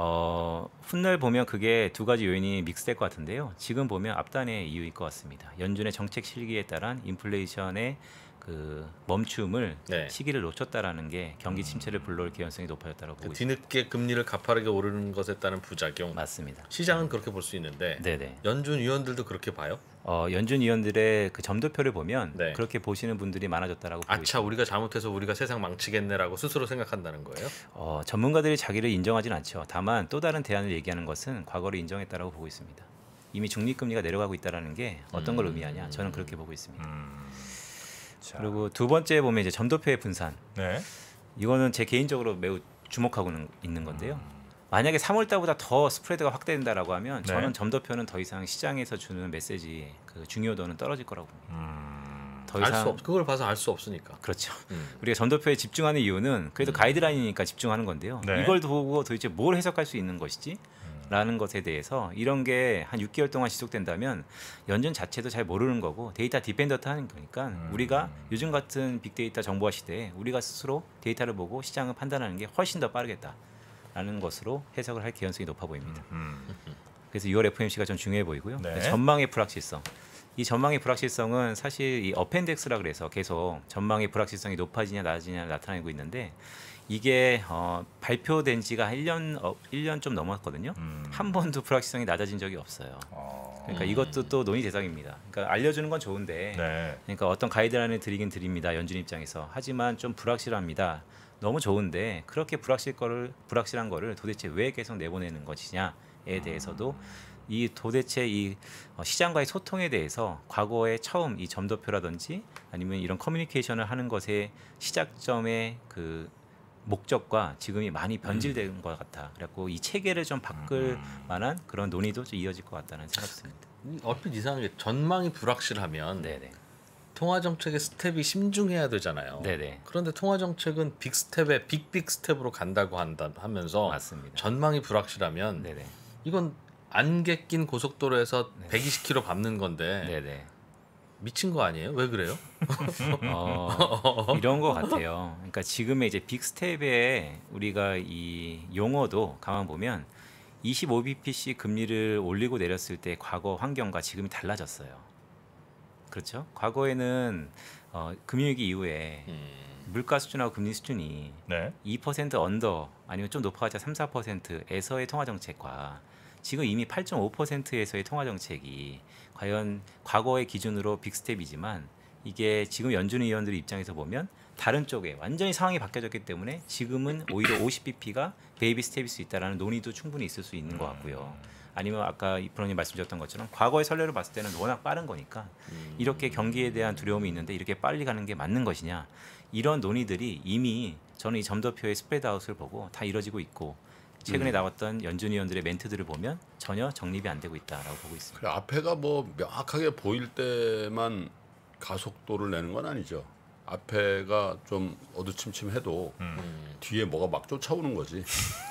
어, 훗날 보면 그게 두 가지 요인이 믹스될 것 같은데요. 지금 보면 앞단의 이유일 것 같습니다. 연준의 정책 실기에 따른 인플레이션의 그 멈춤을 네. 시기를 놓쳤다라는 게 경기 침체를 불러올 개연성이 높아졌다고 보고 그 있습니다. 뒤늦게 금리를 가파르게 오르는 것에 따른 부작용. 맞습니다. 시장은 그렇게 볼 수 있는데 네네. 연준 위원들도 그렇게 봐요? 어, 연준 위원들의 그 점도표를 보면 네. 그렇게 보시는 분들이 많아졌다라고 보고 아차 있습니다. 우리가 잘못해서 우리가 세상 망치겠네라고 스스로 생각한다는 거예요? 어, 전문가들이 자기를 인정하진 않죠. 다만 또 다른 대안을 얘기하는 것은 과거를 인정했다라고 보고 있습니다. 이미 중립금리가 내려가고 있다라는 게 어떤 걸 의미하냐? 저는 그렇게 보고 있습니다. 음. 자, 그리고 두 번째 보면 이제 점도표의 분산. 네. 이거는 제 개인적으로 매우 주목하고 있는 건데요. 만약에 삼월 달보다 더 스프레드가 확대된다라고 하면 네. 저는 점도표는 더 이상 시장에서 주는 메시지 그 중요도는 떨어질 거라고 봅니다. 음. 더 알 수 이상 없. 그걸 봐서 알 수 없으니까. 그렇죠. 음. 우리가 점도표에 집중하는 이유는 그래도 가이드라인이니까 집중하는 건데요. 네. 이걸 보고 도대체 뭘 해석할 수 있는 것이지? 라는 것에 대해서 이런 게 한 육 개월 동안 지속된다면 연준 자체도 잘 모르는 거고 데이터 디펜던트 하는 거니까 음. 우리가 요즘 같은 빅데이터 정보화 시대에 우리가 스스로 데이터를 보고 시장을 판단하는 게 훨씬 더 빠르겠다라는 것으로 해석을 할 개연성이 높아 보입니다. 음. 그래서 유월 에프오엠씨가 좀 중요해 보이고요. 네. 전망의 불확실성. 이 전망의 불확실성은 사실 이 어펜덱스라 그래서 계속 전망의 불확실성이 높아지냐 낮아지냐 나타내고 있는데 이게 어, 발표된 지가 일 년 어, 일 년 좀 넘었거든요. 음. 한 번도 불확실성이 낮아진 적이 없어요. 어. 그러니까 음. 이것도 또 논의 대상입니다. 그러니까 알려주는 건 좋은데, 네. 그러니까 어떤 가이드라인을 드리긴 드립니다. 연준 입장에서. 하지만 좀 불확실합니다. 너무 좋은데 그렇게 불확실 거를 불확실한 거를 도대체 왜 계속 내보내는 것이냐에 대해서도 이 도대체 이 어, 시장과의 소통에 대해서 과거에 처음 이 점도표라든지 아니면 이런 커뮤니케이션을 하는 것의 시작점의 그 목적과 지금이 많이 변질된 음. 것 같아. 그래갖고 이 체계를 좀 바꿀 만한 그런 논의도 좀 이어질 것 같다는 생각입니다. 음, 얼핏 이상하게 전망이 불확실하면 네네. 통화 정책의 스텝이 심중해야 되잖아요. 네네. 그런데 통화 정책은 빅 스텝에 빅빅 스텝으로 간다고 한다 하면서 맞습니다. 전망이 불확실하면 네네. 이건 안개 낀 고속도로에서 네. 백이십 킬로미터 밟는 건데 네네. 미친 거 아니에요? 왜 그래요? 어, 이런 것 같아요. 그러니까 지금의 이제 빅 스텝에 우리가 이 용어도 가만 보면 이십오 비피씩 금리를 올리고 내렸을 때 과거 환경과 지금이 달라졌어요. 그렇죠? 과거에는 어, 금융위기 이후에 음, 물가 수준하고 금리 수준이 네. 이 퍼센트 언더 아니면 좀 높아봤자 삼, 사 퍼센트에서의 통화 정책과 지금 이미 팔 점 오 퍼센트에서의 통화 정책이 과연 과거의 기준으로 빅스텝이지만 이게 지금 연준 의원들 입장에서 보면 다른 쪽에 완전히 상황이 바뀌어졌기 때문에 지금은 오히려 오십 비피가 베이비 스텝일 수 있다라는 논의도 충분히 있을 수 있는 것 같고요. 아니면 아까 이 프로님 말씀주셨던 것처럼 과거의 선례를 봤을 때는 워낙 빠른 거니까 이렇게 경기에 대한 두려움이 있는데 이렇게 빨리 가는 게 맞는 것이냐, 이런 논의들이 이미 저는 이 점도표의 스프레드 아웃을 보고 다 이뤄지고 있고 최근에 음. 나왔던 연준 의원들의 멘트들을 보면 전혀 정립이 안 되고 있다라고 보고 있습니다. 그래, 앞에가 뭐 명확하게 보일 때만 가속도를 내는 건 아니죠. 앞에가 좀 어두침침해도 음. 뒤에 뭐가 막 쫓아오는 거지.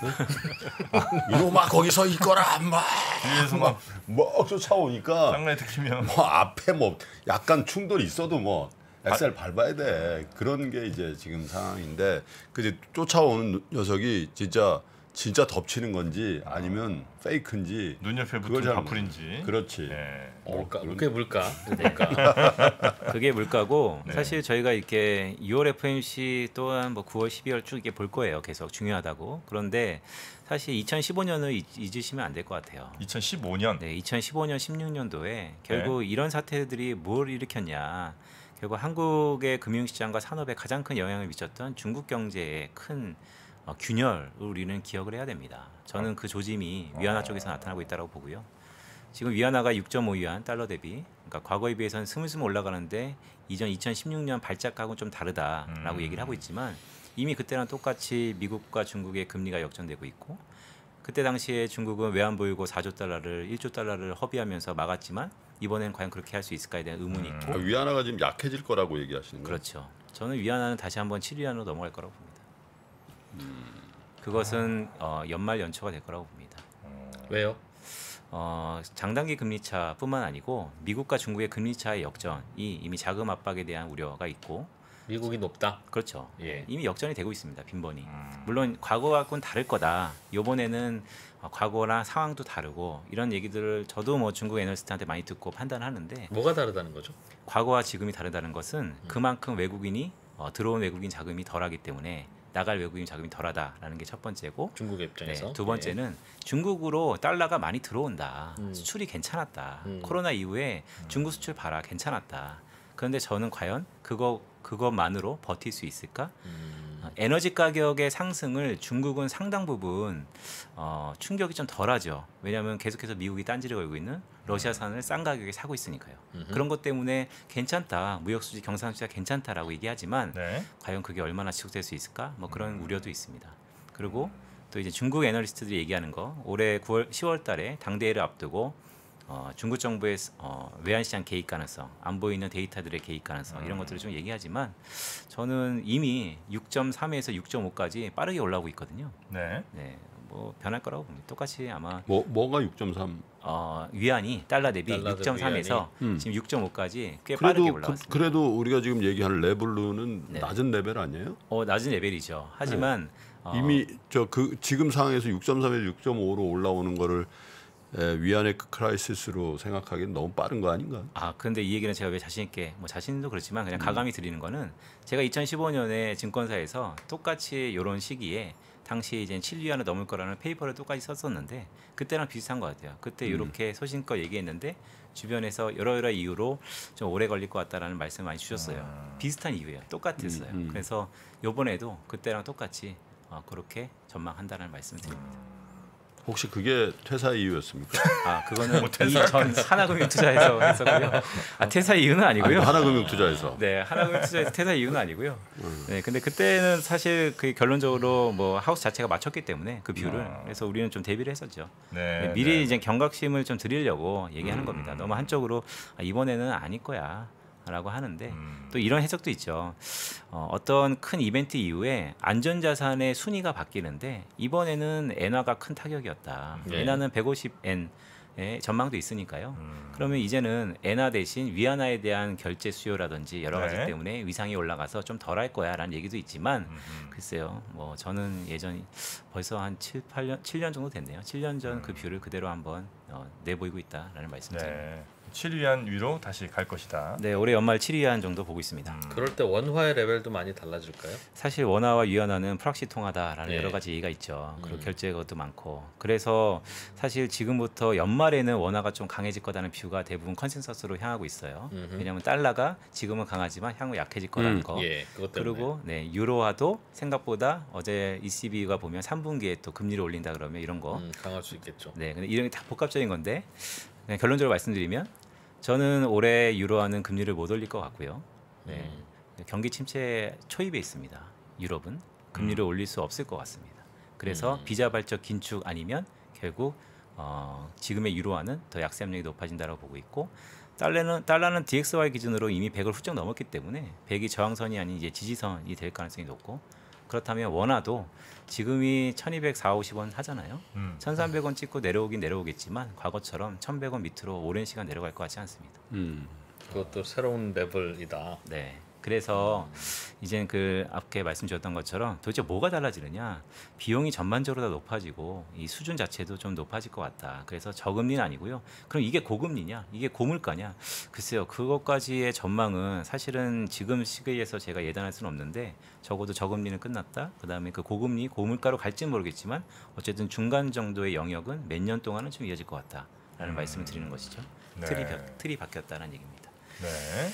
이놈아 거기 서 있거라 막 뒤에서 막 막 쫓아오니까 쌍라이트 키면 뭐 앞에 뭐 약간 충돌이 있어도 뭐 엑셀 밟아야 돼. 그런 게 이제 지금 상황인데 그 이제 쫓아오는 녀석이 진짜 진짜 덮치는 건지 아니면 페이크인지 눈 옆에 그걸 붙은 잘 바풀인지. 그렇지. 네. 물가, 그런- 그게 물가. 네. 그게 물가고 네. 사실 저희가 이렇게 유월 에프오엠씨 또한 뭐 구월, 십이월 쭉 이렇게 볼 거예요. 계속 중요하다고. 그런데 사실 이천십오 년을 잊으시면 안 될 것 같아요. 이천십오 년. 네, 이천십오 년, 십육 년도에 결국 이런 사태들이 뭘 일으켰냐. 결국 한국의 금융시장과 산업에 가장 큰 영향을 미쳤던 중국 경제에 큰 어, 균열을 우리는 기억을 해야 됩니다. 저는 그 조짐이 위안화 쪽에서 나타나고 있다고 보고요. 지금 위안화가 육 점 오 위안 달러 대비, 그러니까 과거에 비해서는 스물스물 올라가는데 이전 이천십육 년 발작하고는 좀 다르다라고 음. 얘기를 하고 있지만 이미 그때랑 똑같이 미국과 중국의 금리가 역전되고 있고 그때 당시에 중국은 외환 보유고 사조 달러를 일조 달러를 허비하면서 막았지만 이번엔 과연 그렇게 할 수 있을까에 대한 의문이 음. 있고 아, 위안화가 지금 약해질 거라고 얘기하시는 거예요. 그렇죠. 저는 위안화는 다시 한번 칠 위안으로 넘어갈 거라고 봅니다. 그것은 어, 연말 연초가 될 거라고 봅니다. 왜요? 어, 장단기 금리차뿐만 아니고 미국과 중국의 금리차의 역전이 이미 자금 압박에 대한 우려가 있고 미국이 높다. 그렇죠. 예. 이미 역전이 되고 있습니다. 빈번히. 음. 물론 과거와는 다를 거다. 이번에는 어, 과거랑 상황도 다르고 이런 얘기들을 저도 뭐 중국 애널리스트한테 많이 듣고 판단하는데 뭐가 다르다는 거죠? 과거와 지금이 다르다는 것은 그만큼 외국인이 어, 들어온 외국인 자금이 덜하기 때문에 나갈 외국인 자금이 덜하다라는 게 첫 번째고 중국의 입장에서. 네, 두 번째는 중국으로 달러가 많이 들어온다. 음. 수출이 괜찮았다. 음. 코로나 이후에 중국 수출 봐라 괜찮았다. 그런데 저는 과연 그거 그것만으로 버틸 수 있을까? 예. 음, 어, 에너지 가격의 상승을 중국은 상당 부분 어, 충격이 좀 덜하죠. 왜냐하면 계속해서 미국이 딴지를 걸고 있는 러시아산을 싼 가격에 사고 있으니까요. 음흠. 그런 것 때문에 괜찮다. 무역수지 경상수지가 괜찮다라고 얘기하지만 네. 과연 그게 얼마나 지속될 수 있을까? 뭐 그런 우려도 있습니다. 그리고 또 이제 중국 애널리스트들이 얘기하는 거 올해 구월, 시월 달에 당대회를 앞두고 어, 중국 정부의 어, 외환시장 개입 가능성, 안 보이는 데이터들의 개입 가능성 이런 것들을 좀 얘기하지만 저는 이미 육 점 삼에서 육 점 오까지 빠르게 올라오고 있거든요. 네. 네, 뭐 변할 거라고 봅니다. 똑같이 아마 뭐 뭐가 육 점 삼? 어, 위안이 달러 대비 달러 대비 육 점 삼에서 음. 지금 육 점 오까지 꽤 빠르게 그래도 그, 올라왔습니다. 그래도 우리가 지금 얘기하는 레벨로는 네. 낮은 레벨 아니에요? 어, 낮은 레벨이죠. 하지만 어, 이미 저 그 지금 상황에서 육 점 삼에서 육 점 오로 올라오는 거를 에, 위안의 크라이시스로 생각하기엔 너무 빠른 거 아닌가? 아 근데 이 얘기는 제가 왜 자신 있게 뭐 자신도 그렇지만 그냥 가감히 드리는 거는 제가 이천십오 년에 증권사에서 똑같이 이런 시기에 당시 이제 칠 위안을 넘을 거라는 페이퍼를 똑같이 썼었는데 그때랑 비슷한 것 같아요. 그때 이렇게 소신껏 얘기했는데 주변에서 여러 여러 이유로 좀 오래 걸릴 것 같다라는 말씀 많이 주셨어요. 음. 비슷한 이유예요. 똑같았어요. 음, 음. 그래서 이번에도 그때랑 똑같이 어, 그렇게 전망한다는 말씀을 드립니다. 혹시 그게 퇴사 이유였습니까? 아 그거는 이전 하나금융투자에서 했었고요. 아 퇴사 이유는 아니고요. 아니, 하나금융투자에서. 네, 하나금융투자에서 퇴사 이유는 아니고요. 네, 근데 그때는 사실 그 결론적으로 뭐 하우스 자체가 맞췄기 때문에 그 뷰를 아. 그래서 우리는 좀 대비를 했었죠. 네, 네, 미리 네. 이제 경각심을 좀 드리려고 얘기하는 음. 겁니다. 너무 한쪽으로 아, 이번에는 아닐 거야. 라고 하는데 음. 또 이런 해석도 있죠. 어, 어떤 큰 이벤트 이후에 안전자산의 순위가 바뀌는데 이번에는 엔화가 큰 타격이었다. 네. 엔화는 백오십 엔의 전망도 있으니까요. 음. 그러면 이제는 엔화 대신 위안화에 대한 결제 수요라든지 여러 가지 네. 때문에 위상이 올라가서 좀 덜할 거야라는 얘기도 있지만 음흠. 글쎄요. 뭐 저는 예전 벌써 한 칠, 팔 년, 칠 년 정도 됐네요. 칠 년 전 그 뷰를 그대로 한번 어, 내보이고 있다라는 말씀드립니다. 네. 칠 위안 위로 다시 갈 것이다. 네, 올해 연말 칠 위안 정도 보고 있습니다. 음. 그럴 때 원화의 레벨도 많이 달라질까요? 사실 원화와 위안화는 프락시 통하다라는 네. 여러 가지 얘기가 있죠. 그리고 음. 결제것도 많고. 그래서 사실 지금부터 연말에는 원화가 좀 강해질 거라는 뷰가 대부분 컨센서스로 향하고 있어요. 음흠. 왜냐하면 달러가 지금은 강하지만 향후 약해질 거라는 음. 거. 예, 그것 때문에. 그리고 네, 유로화도 생각보다 어제 이씨비가 보면 삼 분기에 또 금리를 올린다 그러면 이런 거. 음, 강할 수 있겠죠. 네, 근데 이런 게 다 복합적인 건데 그냥 결론적으로 말씀드리면 저는 올해 유로화는 금리를 못 올릴 것 같고요. 네, 음. 경기 침체 초입에 있습니다. 유럽은 금리를 올릴 수 없을 것 같습니다. 그래서 음. 비자발적 긴축 아니면 결국 어, 지금의 유로화는 더 약세 압력이 높아진다고 보고 있고 달러는 달러는 디엑스와이 기준으로 이미 백을 훌쩍 넘었기 때문에 백이 저항선이 아닌 이제 지지선이 될 가능성이 높고 그렇다면 원화도 지금이 천이백사십 원 하잖아요. 음. 천삼백 원 찍고 내려오긴 내려오겠지만 과거처럼 천백 원 밑으로 오랜 시간 내려갈 것 같지 않습니다. 음. 그것도 새로운 레벨이다. 네. 그래서 이젠 그 앞에 말씀드렸던 것처럼 도대체 뭐가 달라지느냐? 비용이 전반적으로 다 높아지고 이 수준 자체도 좀 높아질 것 같다. 그래서 저금리는 아니고요. 그럼 이게 고금리냐? 이게 고물가냐? 글쎄요. 그것까지의 전망은 사실은 지금 시기에서 제가 예단할 수는 없는데 적어도 저금리는 끝났다. 그다음에 그 고금리, 고물가로 갈지는 모르겠지만 어쨌든 중간 정도의 영역은 몇 년 동안은 좀 이어질 것 같다라는 음. 말씀을 드리는 것이죠. 네. 틀이, 바, 틀이 바뀌었다는 얘기입니다. 네.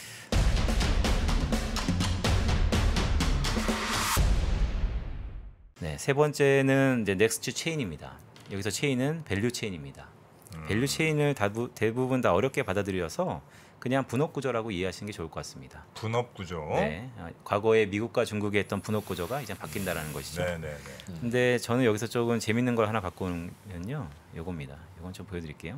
네, 세 번째는 이제 넥스트 체인입니다. 여기서 체인은 밸류 체인입니다. 음. 밸류 체인을 다부, 대부분 다 어렵게 받아들여서 그냥 분업 구조라고 이해하시는 게 좋을 것 같습니다. 분업 구조. 네, 어, 과거에 미국과 중국이 했던 분업 구조가 이제 바뀐다라는 것이죠. 네, 네, 네. 근데 저는 여기서 조금 재밌는 걸 하나 갖고 오면요, 요겁니다. 이건 좀 보여드릴게요.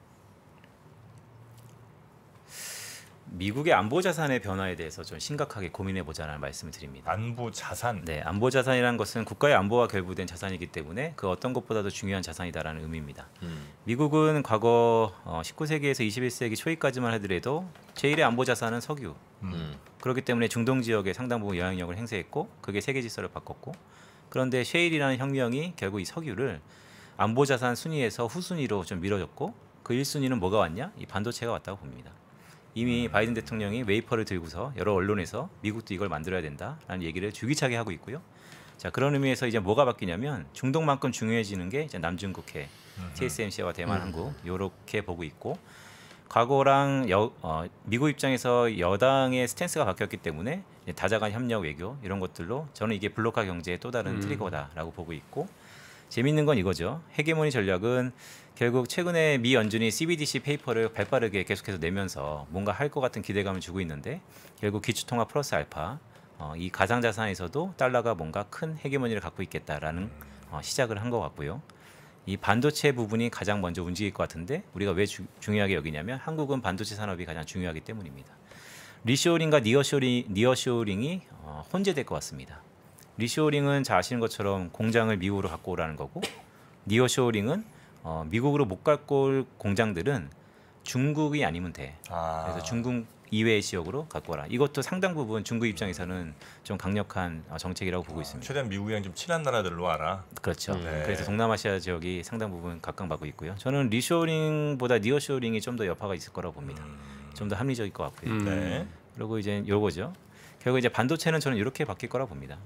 미국의 안보 자산의 변화에 대해서 좀 심각하게 고민해 보자는 말씀을 드립니다. 안보 자산. 네, 안보 자산이라는 것은 국가의 안보와 결부된 자산이기 때문에 그 어떤 것보다도 중요한 자산이다라는 의미입니다. 음. 미국은 과거 어, 십구 세기에서 이십일 세기 초기까지만 하더라도 제일의 안보 자산은 석유. 음. 그렇기 때문에 중동 지역에 상당 부분 영향력을 행사했고 그게 세계 질서를 바꿨고 그런데 셰일이라는 혁명이 결국 이 석유를 안보 자산 순위에서 후순위로 좀 밀어줬고 그 일 순위는 뭐가 왔냐? 이 반도체가 왔다고 봅니다. 이미 바이든 대통령이 웨이퍼를 들고서 여러 언론에서 미국도 이걸 만들어야 된다라는 얘기를 주기차게 하고 있고요. 자, 그런 의미에서 이제 뭐가 바뀌냐면 중동만큼 중요해지는 게 이제 남중국해, 티에스엠씨와 대만항국 이렇게 보고 있고 과거랑 여, 어, 미국 입장에서 여당의 스탠스가 바뀌었기 때문에 이제 다자간 협력 외교 이런 것들로 저는 이게 블록화 경제의 또 다른 음. 트리거다라고 보고 있고 재밌는 건 이거죠. 헤게모니 전략은 결국 최근에 미 연준이 씨비디씨 페이퍼를 발빠르게 계속해서 내면서 뭔가 할 것 같은 기대감을 주고 있는데 결국 기축통화 플러스 알파 어, 이 가상자산에서도 달러가 뭔가 큰 헤게모니를 갖고 있겠다라는 어, 시작을 한 것 같고요. 이 반도체 부분이 가장 먼저 움직일 것 같은데 우리가 왜 주, 중요하게 여기냐면 한국은 반도체 산업이 가장 중요하기 때문입니다. 리쇼링과 니어쇼링, 니어쇼링이 어, 혼재될 것 같습니다. 리쇼링은 잘 아시는 것처럼 공장을 미국으로 갖고 오라는 거고 니어쇼링은 어, 미국으로 못 갖고 올 공장들은 중국이 아니면 돼. 아. 그래서 중국 이외의 지역으로 갖고 와라. 이것도 상당 부분 중국 입장에서는 좀 강력한 어, 정책이라고 보고 있습니다. 최대한 미국이랑 좀 친한 나라들로 와라. 그렇죠. 네. 그래서 동남아시아 지역이 상당 부분 각광받고 있고요. 저는 리쇼링보다 니어쇼링이 좀 더 여파가 있을 거라고 봅니다. 좀 더 합리적일 것 같고요. 음. 네. 그리고 이제 요거죠. 결국 이제 반도체는 저는 이렇게 바뀔 거라고 봅니다.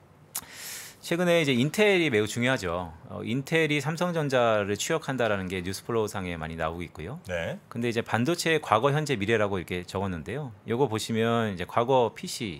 최근에 이제 인텔이 매우 중요하죠. 어, 인텔이 삼성전자를 취역한다라는 게 뉴스플로우 상에 많이 나오고 있고요. 네. 근데 이제 반도체의 과거, 현재, 미래라고 이렇게 적었는데요. 요거 보시면 이제 과거 피씨,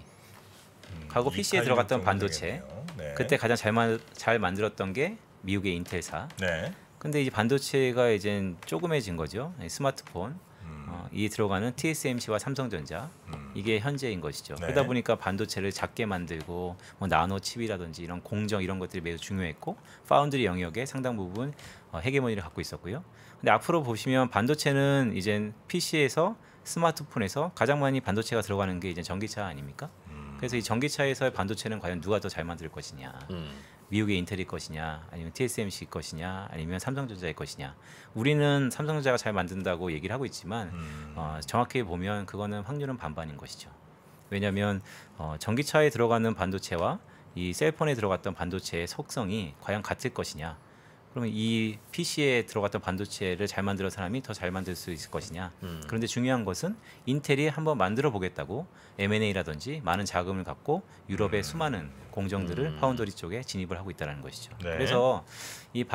과거 피씨에 들어갔던 반도체, 네. 그때 가장 잘, 만, 잘 만들었던 게 미국의 인텔사. 네. 근데 이제 반도체가 이제 조그매진 거죠. 스마트폰, 음. 어, 이 들어가는 티에스엠씨와 삼성전자. 음. 이게 현재인 것이죠. 네. 그러다 보니까 반도체를 작게 만들고 뭐 나노 칩이라든지 이런 공정 이런 것들이 매우 중요했고 파운드리 영역에 상당 부분 어, 헤게모니를 갖고 있었고요. 근데 앞으로 보시면 반도체는 이제 피씨에서 스마트폰에서 가장 많이 반도체가 들어가는 게 이제 전기차 아닙니까? 음. 그래서 이 전기차에서의 반도체는 과연 누가 더 잘 만들 것이냐? 음. 미국의 인텔일 것이냐, 아니면 티에스엠씨 것이냐, 아니면 삼성전자의 것이냐. 우리는 삼성전자가 잘 만든다고 얘기를 하고 있지만 음. 어, 정확히 보면 그거는 확률은 반반인 것이죠. 왜냐하면 어, 전기차에 들어가는 반도체와 이 셀폰에 들어갔던 반도체의 속성이 과연 같을 것이냐. 그러면 이 피씨에 들어갔던 반도체를 잘 만들어 사람이 더 잘 만들 수 있을 것이냐. 음. 그런데 중요한 것은 인텔이 한번 만들어 보겠다고 엠 앤 에이라든지 많은 자금을 갖고 유럽의 음. 수많은 공정들을 음. 파운더리 쪽에 진입을 하고 있다는 것이죠. 네. 그래서 이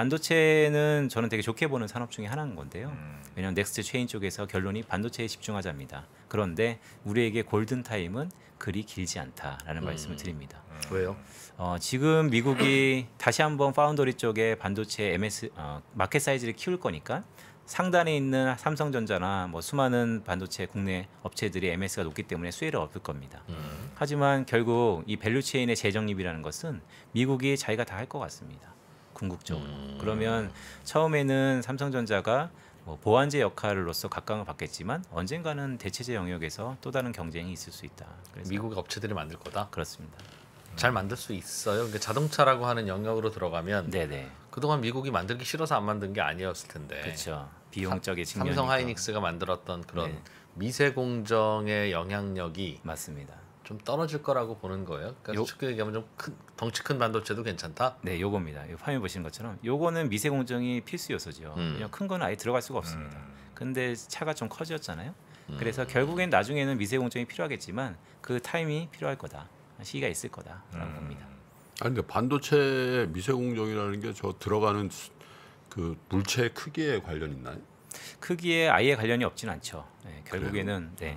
반도체는 저는 되게 좋게 보는 산업 중에 하나인 건데요. 음. 왜냐하면 넥스트 체인 쪽에서 결론이 반도체에 집중하자입니다. 그런데 우리에게 골든 타임은 그리 길지 않다라는 음. 말씀을 드립니다. 왜요? 어, 지금 미국이 다시 한번 파운더리 쪽에 반도체 엠에스 어, 마켓 사이즈를 키울 거니까 상단에 있는 삼성전자나 뭐 수많은 반도체 국내 업체들이 엠에스가 높기 때문에 수혜를 얻을 겁니다. 음. 하지만 하지만 결국 이 밸류 체인의 재정립이라는 것은 미국이 자기가 다 할 것 같습니다. 궁극적으로. 음. 그러면 처음에는 삼성전자가 뭐 보완제 역할로서 각광을 받겠지만 언젠가는 대체제 영역에서 또 다른 경쟁이 있을 수 있다. 그래서 미국 업체들이 만들 거다. 그렇습니다. 잘 만들 수 있어요. 그러니까 자동차라고 하는 영역으로 들어가면 네네. 그동안 미국이 만들기 싫어서 안 만든 게 아니었을 텐데. 그렇죠. 비용적인 측면이 삼성 하이닉스가 만들었던 그런 네. 미세 공정의 영향력이 맞습니다. 좀 떨어질 거라고 보는 거예요. 그러니까 요- 쉽게 얘기하면 좀 큰 덩치 큰 반도체도 괜찮다. 네, 요겁니다. 요 화면 보시는 것처럼 요거는 미세 공정이 필수 요소죠. 음. 그냥 큰 거는 아예 들어갈 수가 없습니다. 음. 근데 차가 좀 커졌잖아요. 음. 그래서 결국엔 나중에는 미세 공정이 필요하겠지만 그 타임이 필요할 거다. 시기가 있을 거다라고 음. 봅니다. 아니 근데 반도체 미세 공정이라는 게 저 들어가는 수- 그 물체의 크기에 관련 있나요? 크기에 아예 관련이 없진 않죠. 네, 결국에는 네.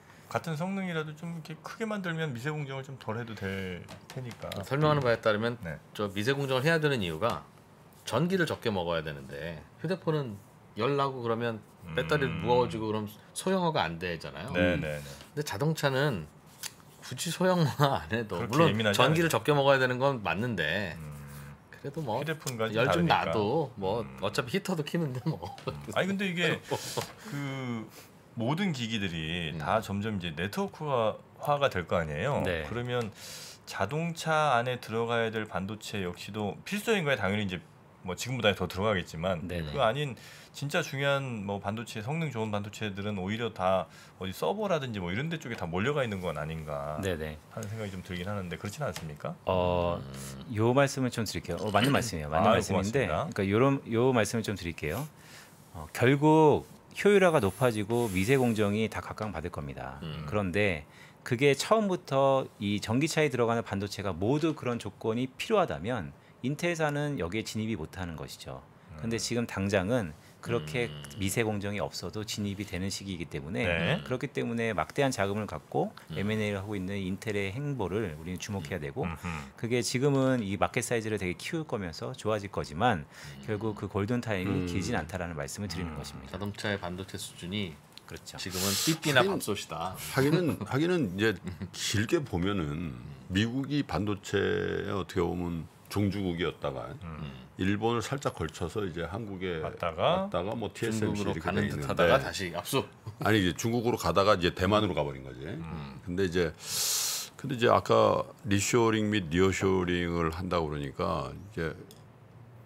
같은 성능이라도 좀 이렇게 크게 만들면 미세 공정을 좀 덜 해도 될 테니까. 설명하는 바에 따르면 네. 저 미세 공정을 해야 되는 이유가 전기를 적게 먹어야 되는데 휴대폰은 열 나고 그러면 배터리 음. 무거워지고 그럼 소형화가 안 되잖아요. 네, 네, 네. 근데 자동차는 굳이 소형화 안 해도 그렇게 물론 예민하지 전기를 않죠. 적게 먹어야 되는 건 맞는데 음. 그래도 뭐 휴대폰과 열 좀 다르니까. 놔도 뭐 음. 어차피 히터도 키는데 뭐 아니 근데 이게 그 모든 기기들이 음. 다 점점 이제 네트워크화가 될 거 아니에요. 네. 그러면 자동차 안에 들어가야 될 반도체 역시도 필수적인 거에 당연히 이제 뭐 지금보다 더 들어가겠지만 네네. 그 아닌 진짜 중요한 뭐 반도체 성능 좋은 반도체들은 오히려 다 어디 서버라든지 뭐 이런 데 쪽에 다 몰려가 있는 건 아닌가 네네. 하는 생각이 좀 들긴 하는데 그렇지는 않습니까? 어, 요 말씀을 좀 드릴게요. 어, 맞는 말씀이에요. 맞는 아유, 말씀인데, 고맙습니다. 그러니까 요런 요 말씀을 좀 드릴게요. 어, 결국 효율화가 높아지고 미세 공정이 다 각광받을 겁니다. 음. 그런데 그게 처음부터 이 전기차에 들어가는 반도체가 모두 그런 조건이 필요하다면 인텔사는 여기에 진입이 못하는 것이죠. 근데 지금 당장은 그렇게 음. 미세 공정이 없어도 진입이 되는 시기이기 때문에 네. 그렇기 때문에 막대한 자금을 갖고 음. 엠 앤 에이를 하고 있는 인텔의 행보를 우리는 주목해야 되고 음흠. 그게 지금은 이 마켓 사이즈를 되게 키울 거면서 좋아질 거지만 결국 그 골든 타임이 음. 길진 않다라는 말씀을 드리는 음. 것입니다. 자동차의 반도체 수준이 그렇죠. 지금은 삐삐나 하긴- 밥솥이다. 하기는 하기는 이제 길게 보면은 미국이 반도체에 어떻게 보면 종주국이었다가 음. 일본을 살짝 걸쳐서 이제 한국에 왔다가 왔다가 뭐 티에스엠씨 중국으로 이렇게 가는 돼 듯하다가 있는데 다시 압수. 아니 이제 중국으로 가다가 이제 대만으로 가버린 거지. 근데 이제 근데 이제 아까 리쇼링 및 니어쇼링을 한다고 그러니까 이제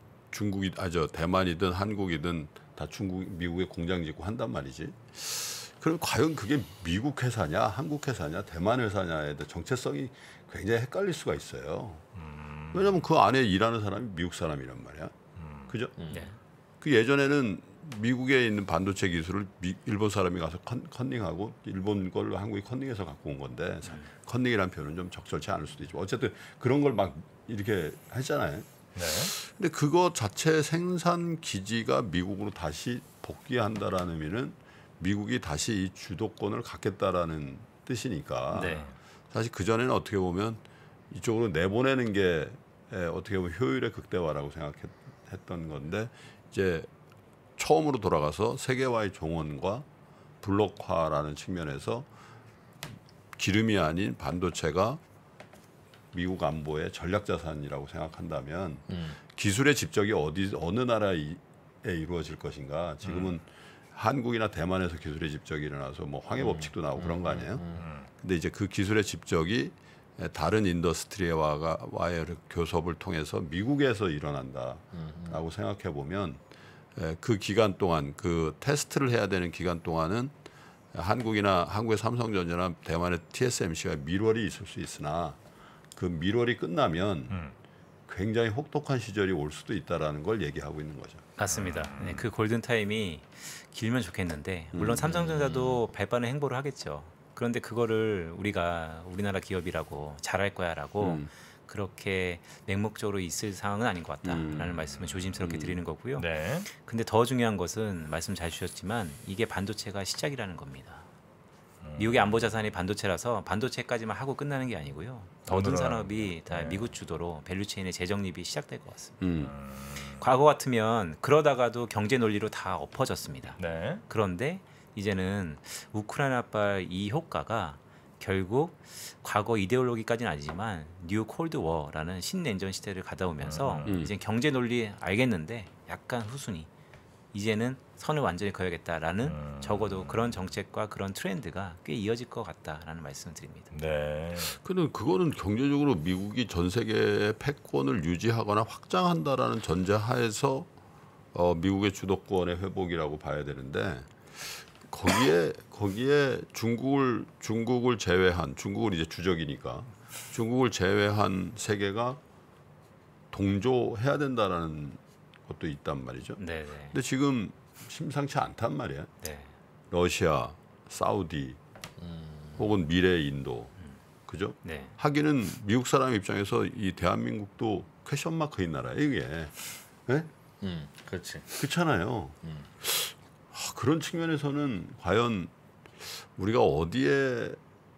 중국이 아저 대만이든 한국이든 다 중국 미국에 공장 짓고 한단 말이지. 그럼 과연 그게 미국 회사냐, 한국 회사냐, 대만 회사냐에 대해 정체성이 굉장히 헷갈릴 수가 있어요. 음. 왜냐하면 그 안에 일하는 사람이 미국 사람이란 말이야. 음. 그죠? 네. 그 예전에는 미국에 있는 반도체 기술을 미, 일본 사람이 가서 컨, 컨닝하고 일본 걸 한국이 컨닝해서 갖고 온 건데 음. 컨닝이라는 표현은 좀 적절치 않을 수도 있지만 어쨌든 그런 걸 막 이렇게 했잖아요. 네. 근데 그거 자체 생산 기지가 미국으로 다시 복귀한다라는 의미는 미국이 다시 이 주도권을 갖겠다라는 뜻이니까 네. 사실 그 전에는 어떻게 보면 이쪽으로 내보내는 게 에, 어떻게 보면 효율의 극대화라고 생각했던 건데 이제 처음으로 돌아가서 세계화의 종언과 블록화라는 측면에서 기름이 아닌 반도체가 미국 안보의 전략 자산이라고 생각한다면 음. 기술의 집적이 어디 어느 나라에 이루어질 것인가? 지금은 음. 한국이나 대만에서 기술의 집적이 일어나서 뭐 황해 법칙도 나오고 음. 그런 거 아니에요? 음. 근데 이제 그 기술의 집적이 다른 인더스트리와의 교섭을 통해서 미국에서 일어난다라고 음. 생각해 보면 그 기간 동안 그 테스트를 해야 되는 기간 동안은 한국이나 한국의 삼성전자나 대만의 티에스엠씨가 밀월이 있을 수 있으나 그 밀월이 끝나면 음. 굉장히 혹독한 시절이 올 수도 있다라는 걸 얘기하고 있는 거죠. 맞습니다. 네, 그 골든 타임이 길면 좋겠는데 물론 음. 삼성전자도 발빠른 행보를 하겠죠. 그런데 그거를 우리가 우리나라 기업이라고 잘할 거야라고 음. 그렇게 맹목적으로 있을 상황은 아닌 것 같다라는 음. 말씀을 조심스럽게 음. 드리는 거고요. 네. 근데 더 중요한 것은 말씀 잘 주셨지만 이게 반도체가 시작이라는 겁니다. 음. 미국의 안보 자산이 반도체라서 반도체까지만 하고 끝나는 게 아니고요. 모든 산업이 다 네. 미국 주도로 밸류체인의 재정립이 시작될 것 같습니다. 음. 과거 같으면 그러다가도 경제 논리로 다 엎어졌습니다. 네. 그런데 이제는 우크라이나발 이 효과가 결국 과거 이데올로기까지는 아니지만 뉴 콜드 워라는 신냉전 시대를 가다오면서 음. 이제 경제 논리 알겠는데 약간 후순위 이제는 선을 완전히 그어야겠다라는 음. 적어도 그런 정책과 그런 트렌드가 꽤 이어질 것 같다라는 말씀을 드립니다. 네. 근데 그거는 경제적으로 미국이 전 세계의 패권을 유지하거나 확장한다라는 전제하에서 어, 미국의 주도권의 회복이라고 봐야 되는데 거기에 거기에 중국을 중국을 제외한 중국을 이제 주적이니까 중국을 제외한 세계가 동조해야 된다라는 것도 있단 말이죠. 네네. 근데 지금 심상치 않단 말이야. 네. 러시아, 사우디, 음. 혹은 미래 인도, 음. 그죠? 네. 하기는 미국 사람 입장에서 이 대한민국도 퀘션 마크인 나라예요, 이게. 네? 음, 그렇지. 그렇잖아요. 음. 하, 그런 측면에서는 과연 우리가 어디에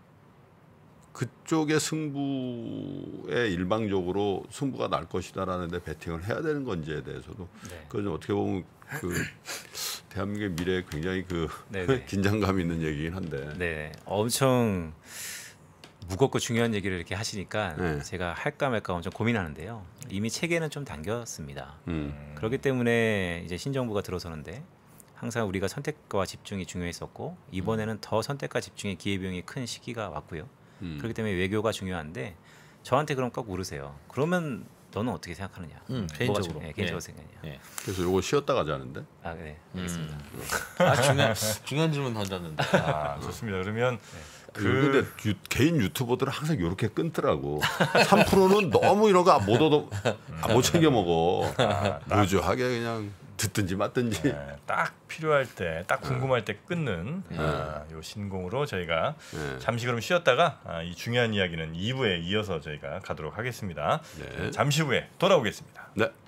그쪽의 승부에 일방적으로 승부가 날 것이다라는데 베팅을 해야 되는 건지에 대해서도 네. 그건 어떻게 보면 그 대한민국의 미래에 굉장히 그 긴장감 있는 얘기긴 한데. 네, 엄청 무겁고 중요한 얘기를 이렇게 하시니까 네. 제가 할까 말까 엄청 고민하는데요. 이미 체계는 좀 당겼습니다. 음. 그렇기 때문에 이제 신정부가 들어서는데 항상 우리가 선택과 집중이 중요했었고 이번에는 음. 더 선택과 집중의 기회비용이 큰 시기가 왔고요. 음. 그렇기 때문에 외교가 중요한데 저한테 그럼 꼭 물으세요. 그러면 너는 어떻게 생각하느냐? 음, 개인적으로. 네, 개인적으로 예. 생각하냐? 예. 그래서 이거 쉬었다 가자는데? 아, 네, 알겠습니다. 음. 아, 중요한 중요한 질문 던졌는데. 아, 좋습니다. 그러면 네. 그 근데 유, 개인 유튜버들은 항상 이렇게 끊더라고. 삼 퍼센트는 너무 이런 거 못 얻어, 아, 못 챙겨 먹어. 아, 무주하게 그냥. 듣든지 맞든지 네, 딱 필요할 때, 딱 궁금할 때 끊는 네. 아, 요 신공으로 저희가 네. 잠시 그럼 쉬었다가 아, 이 중요한 이야기는 이 부에 이어서 저희가 가도록 하겠습니다. 네. 잠시 후에 돌아오겠습니다. 네.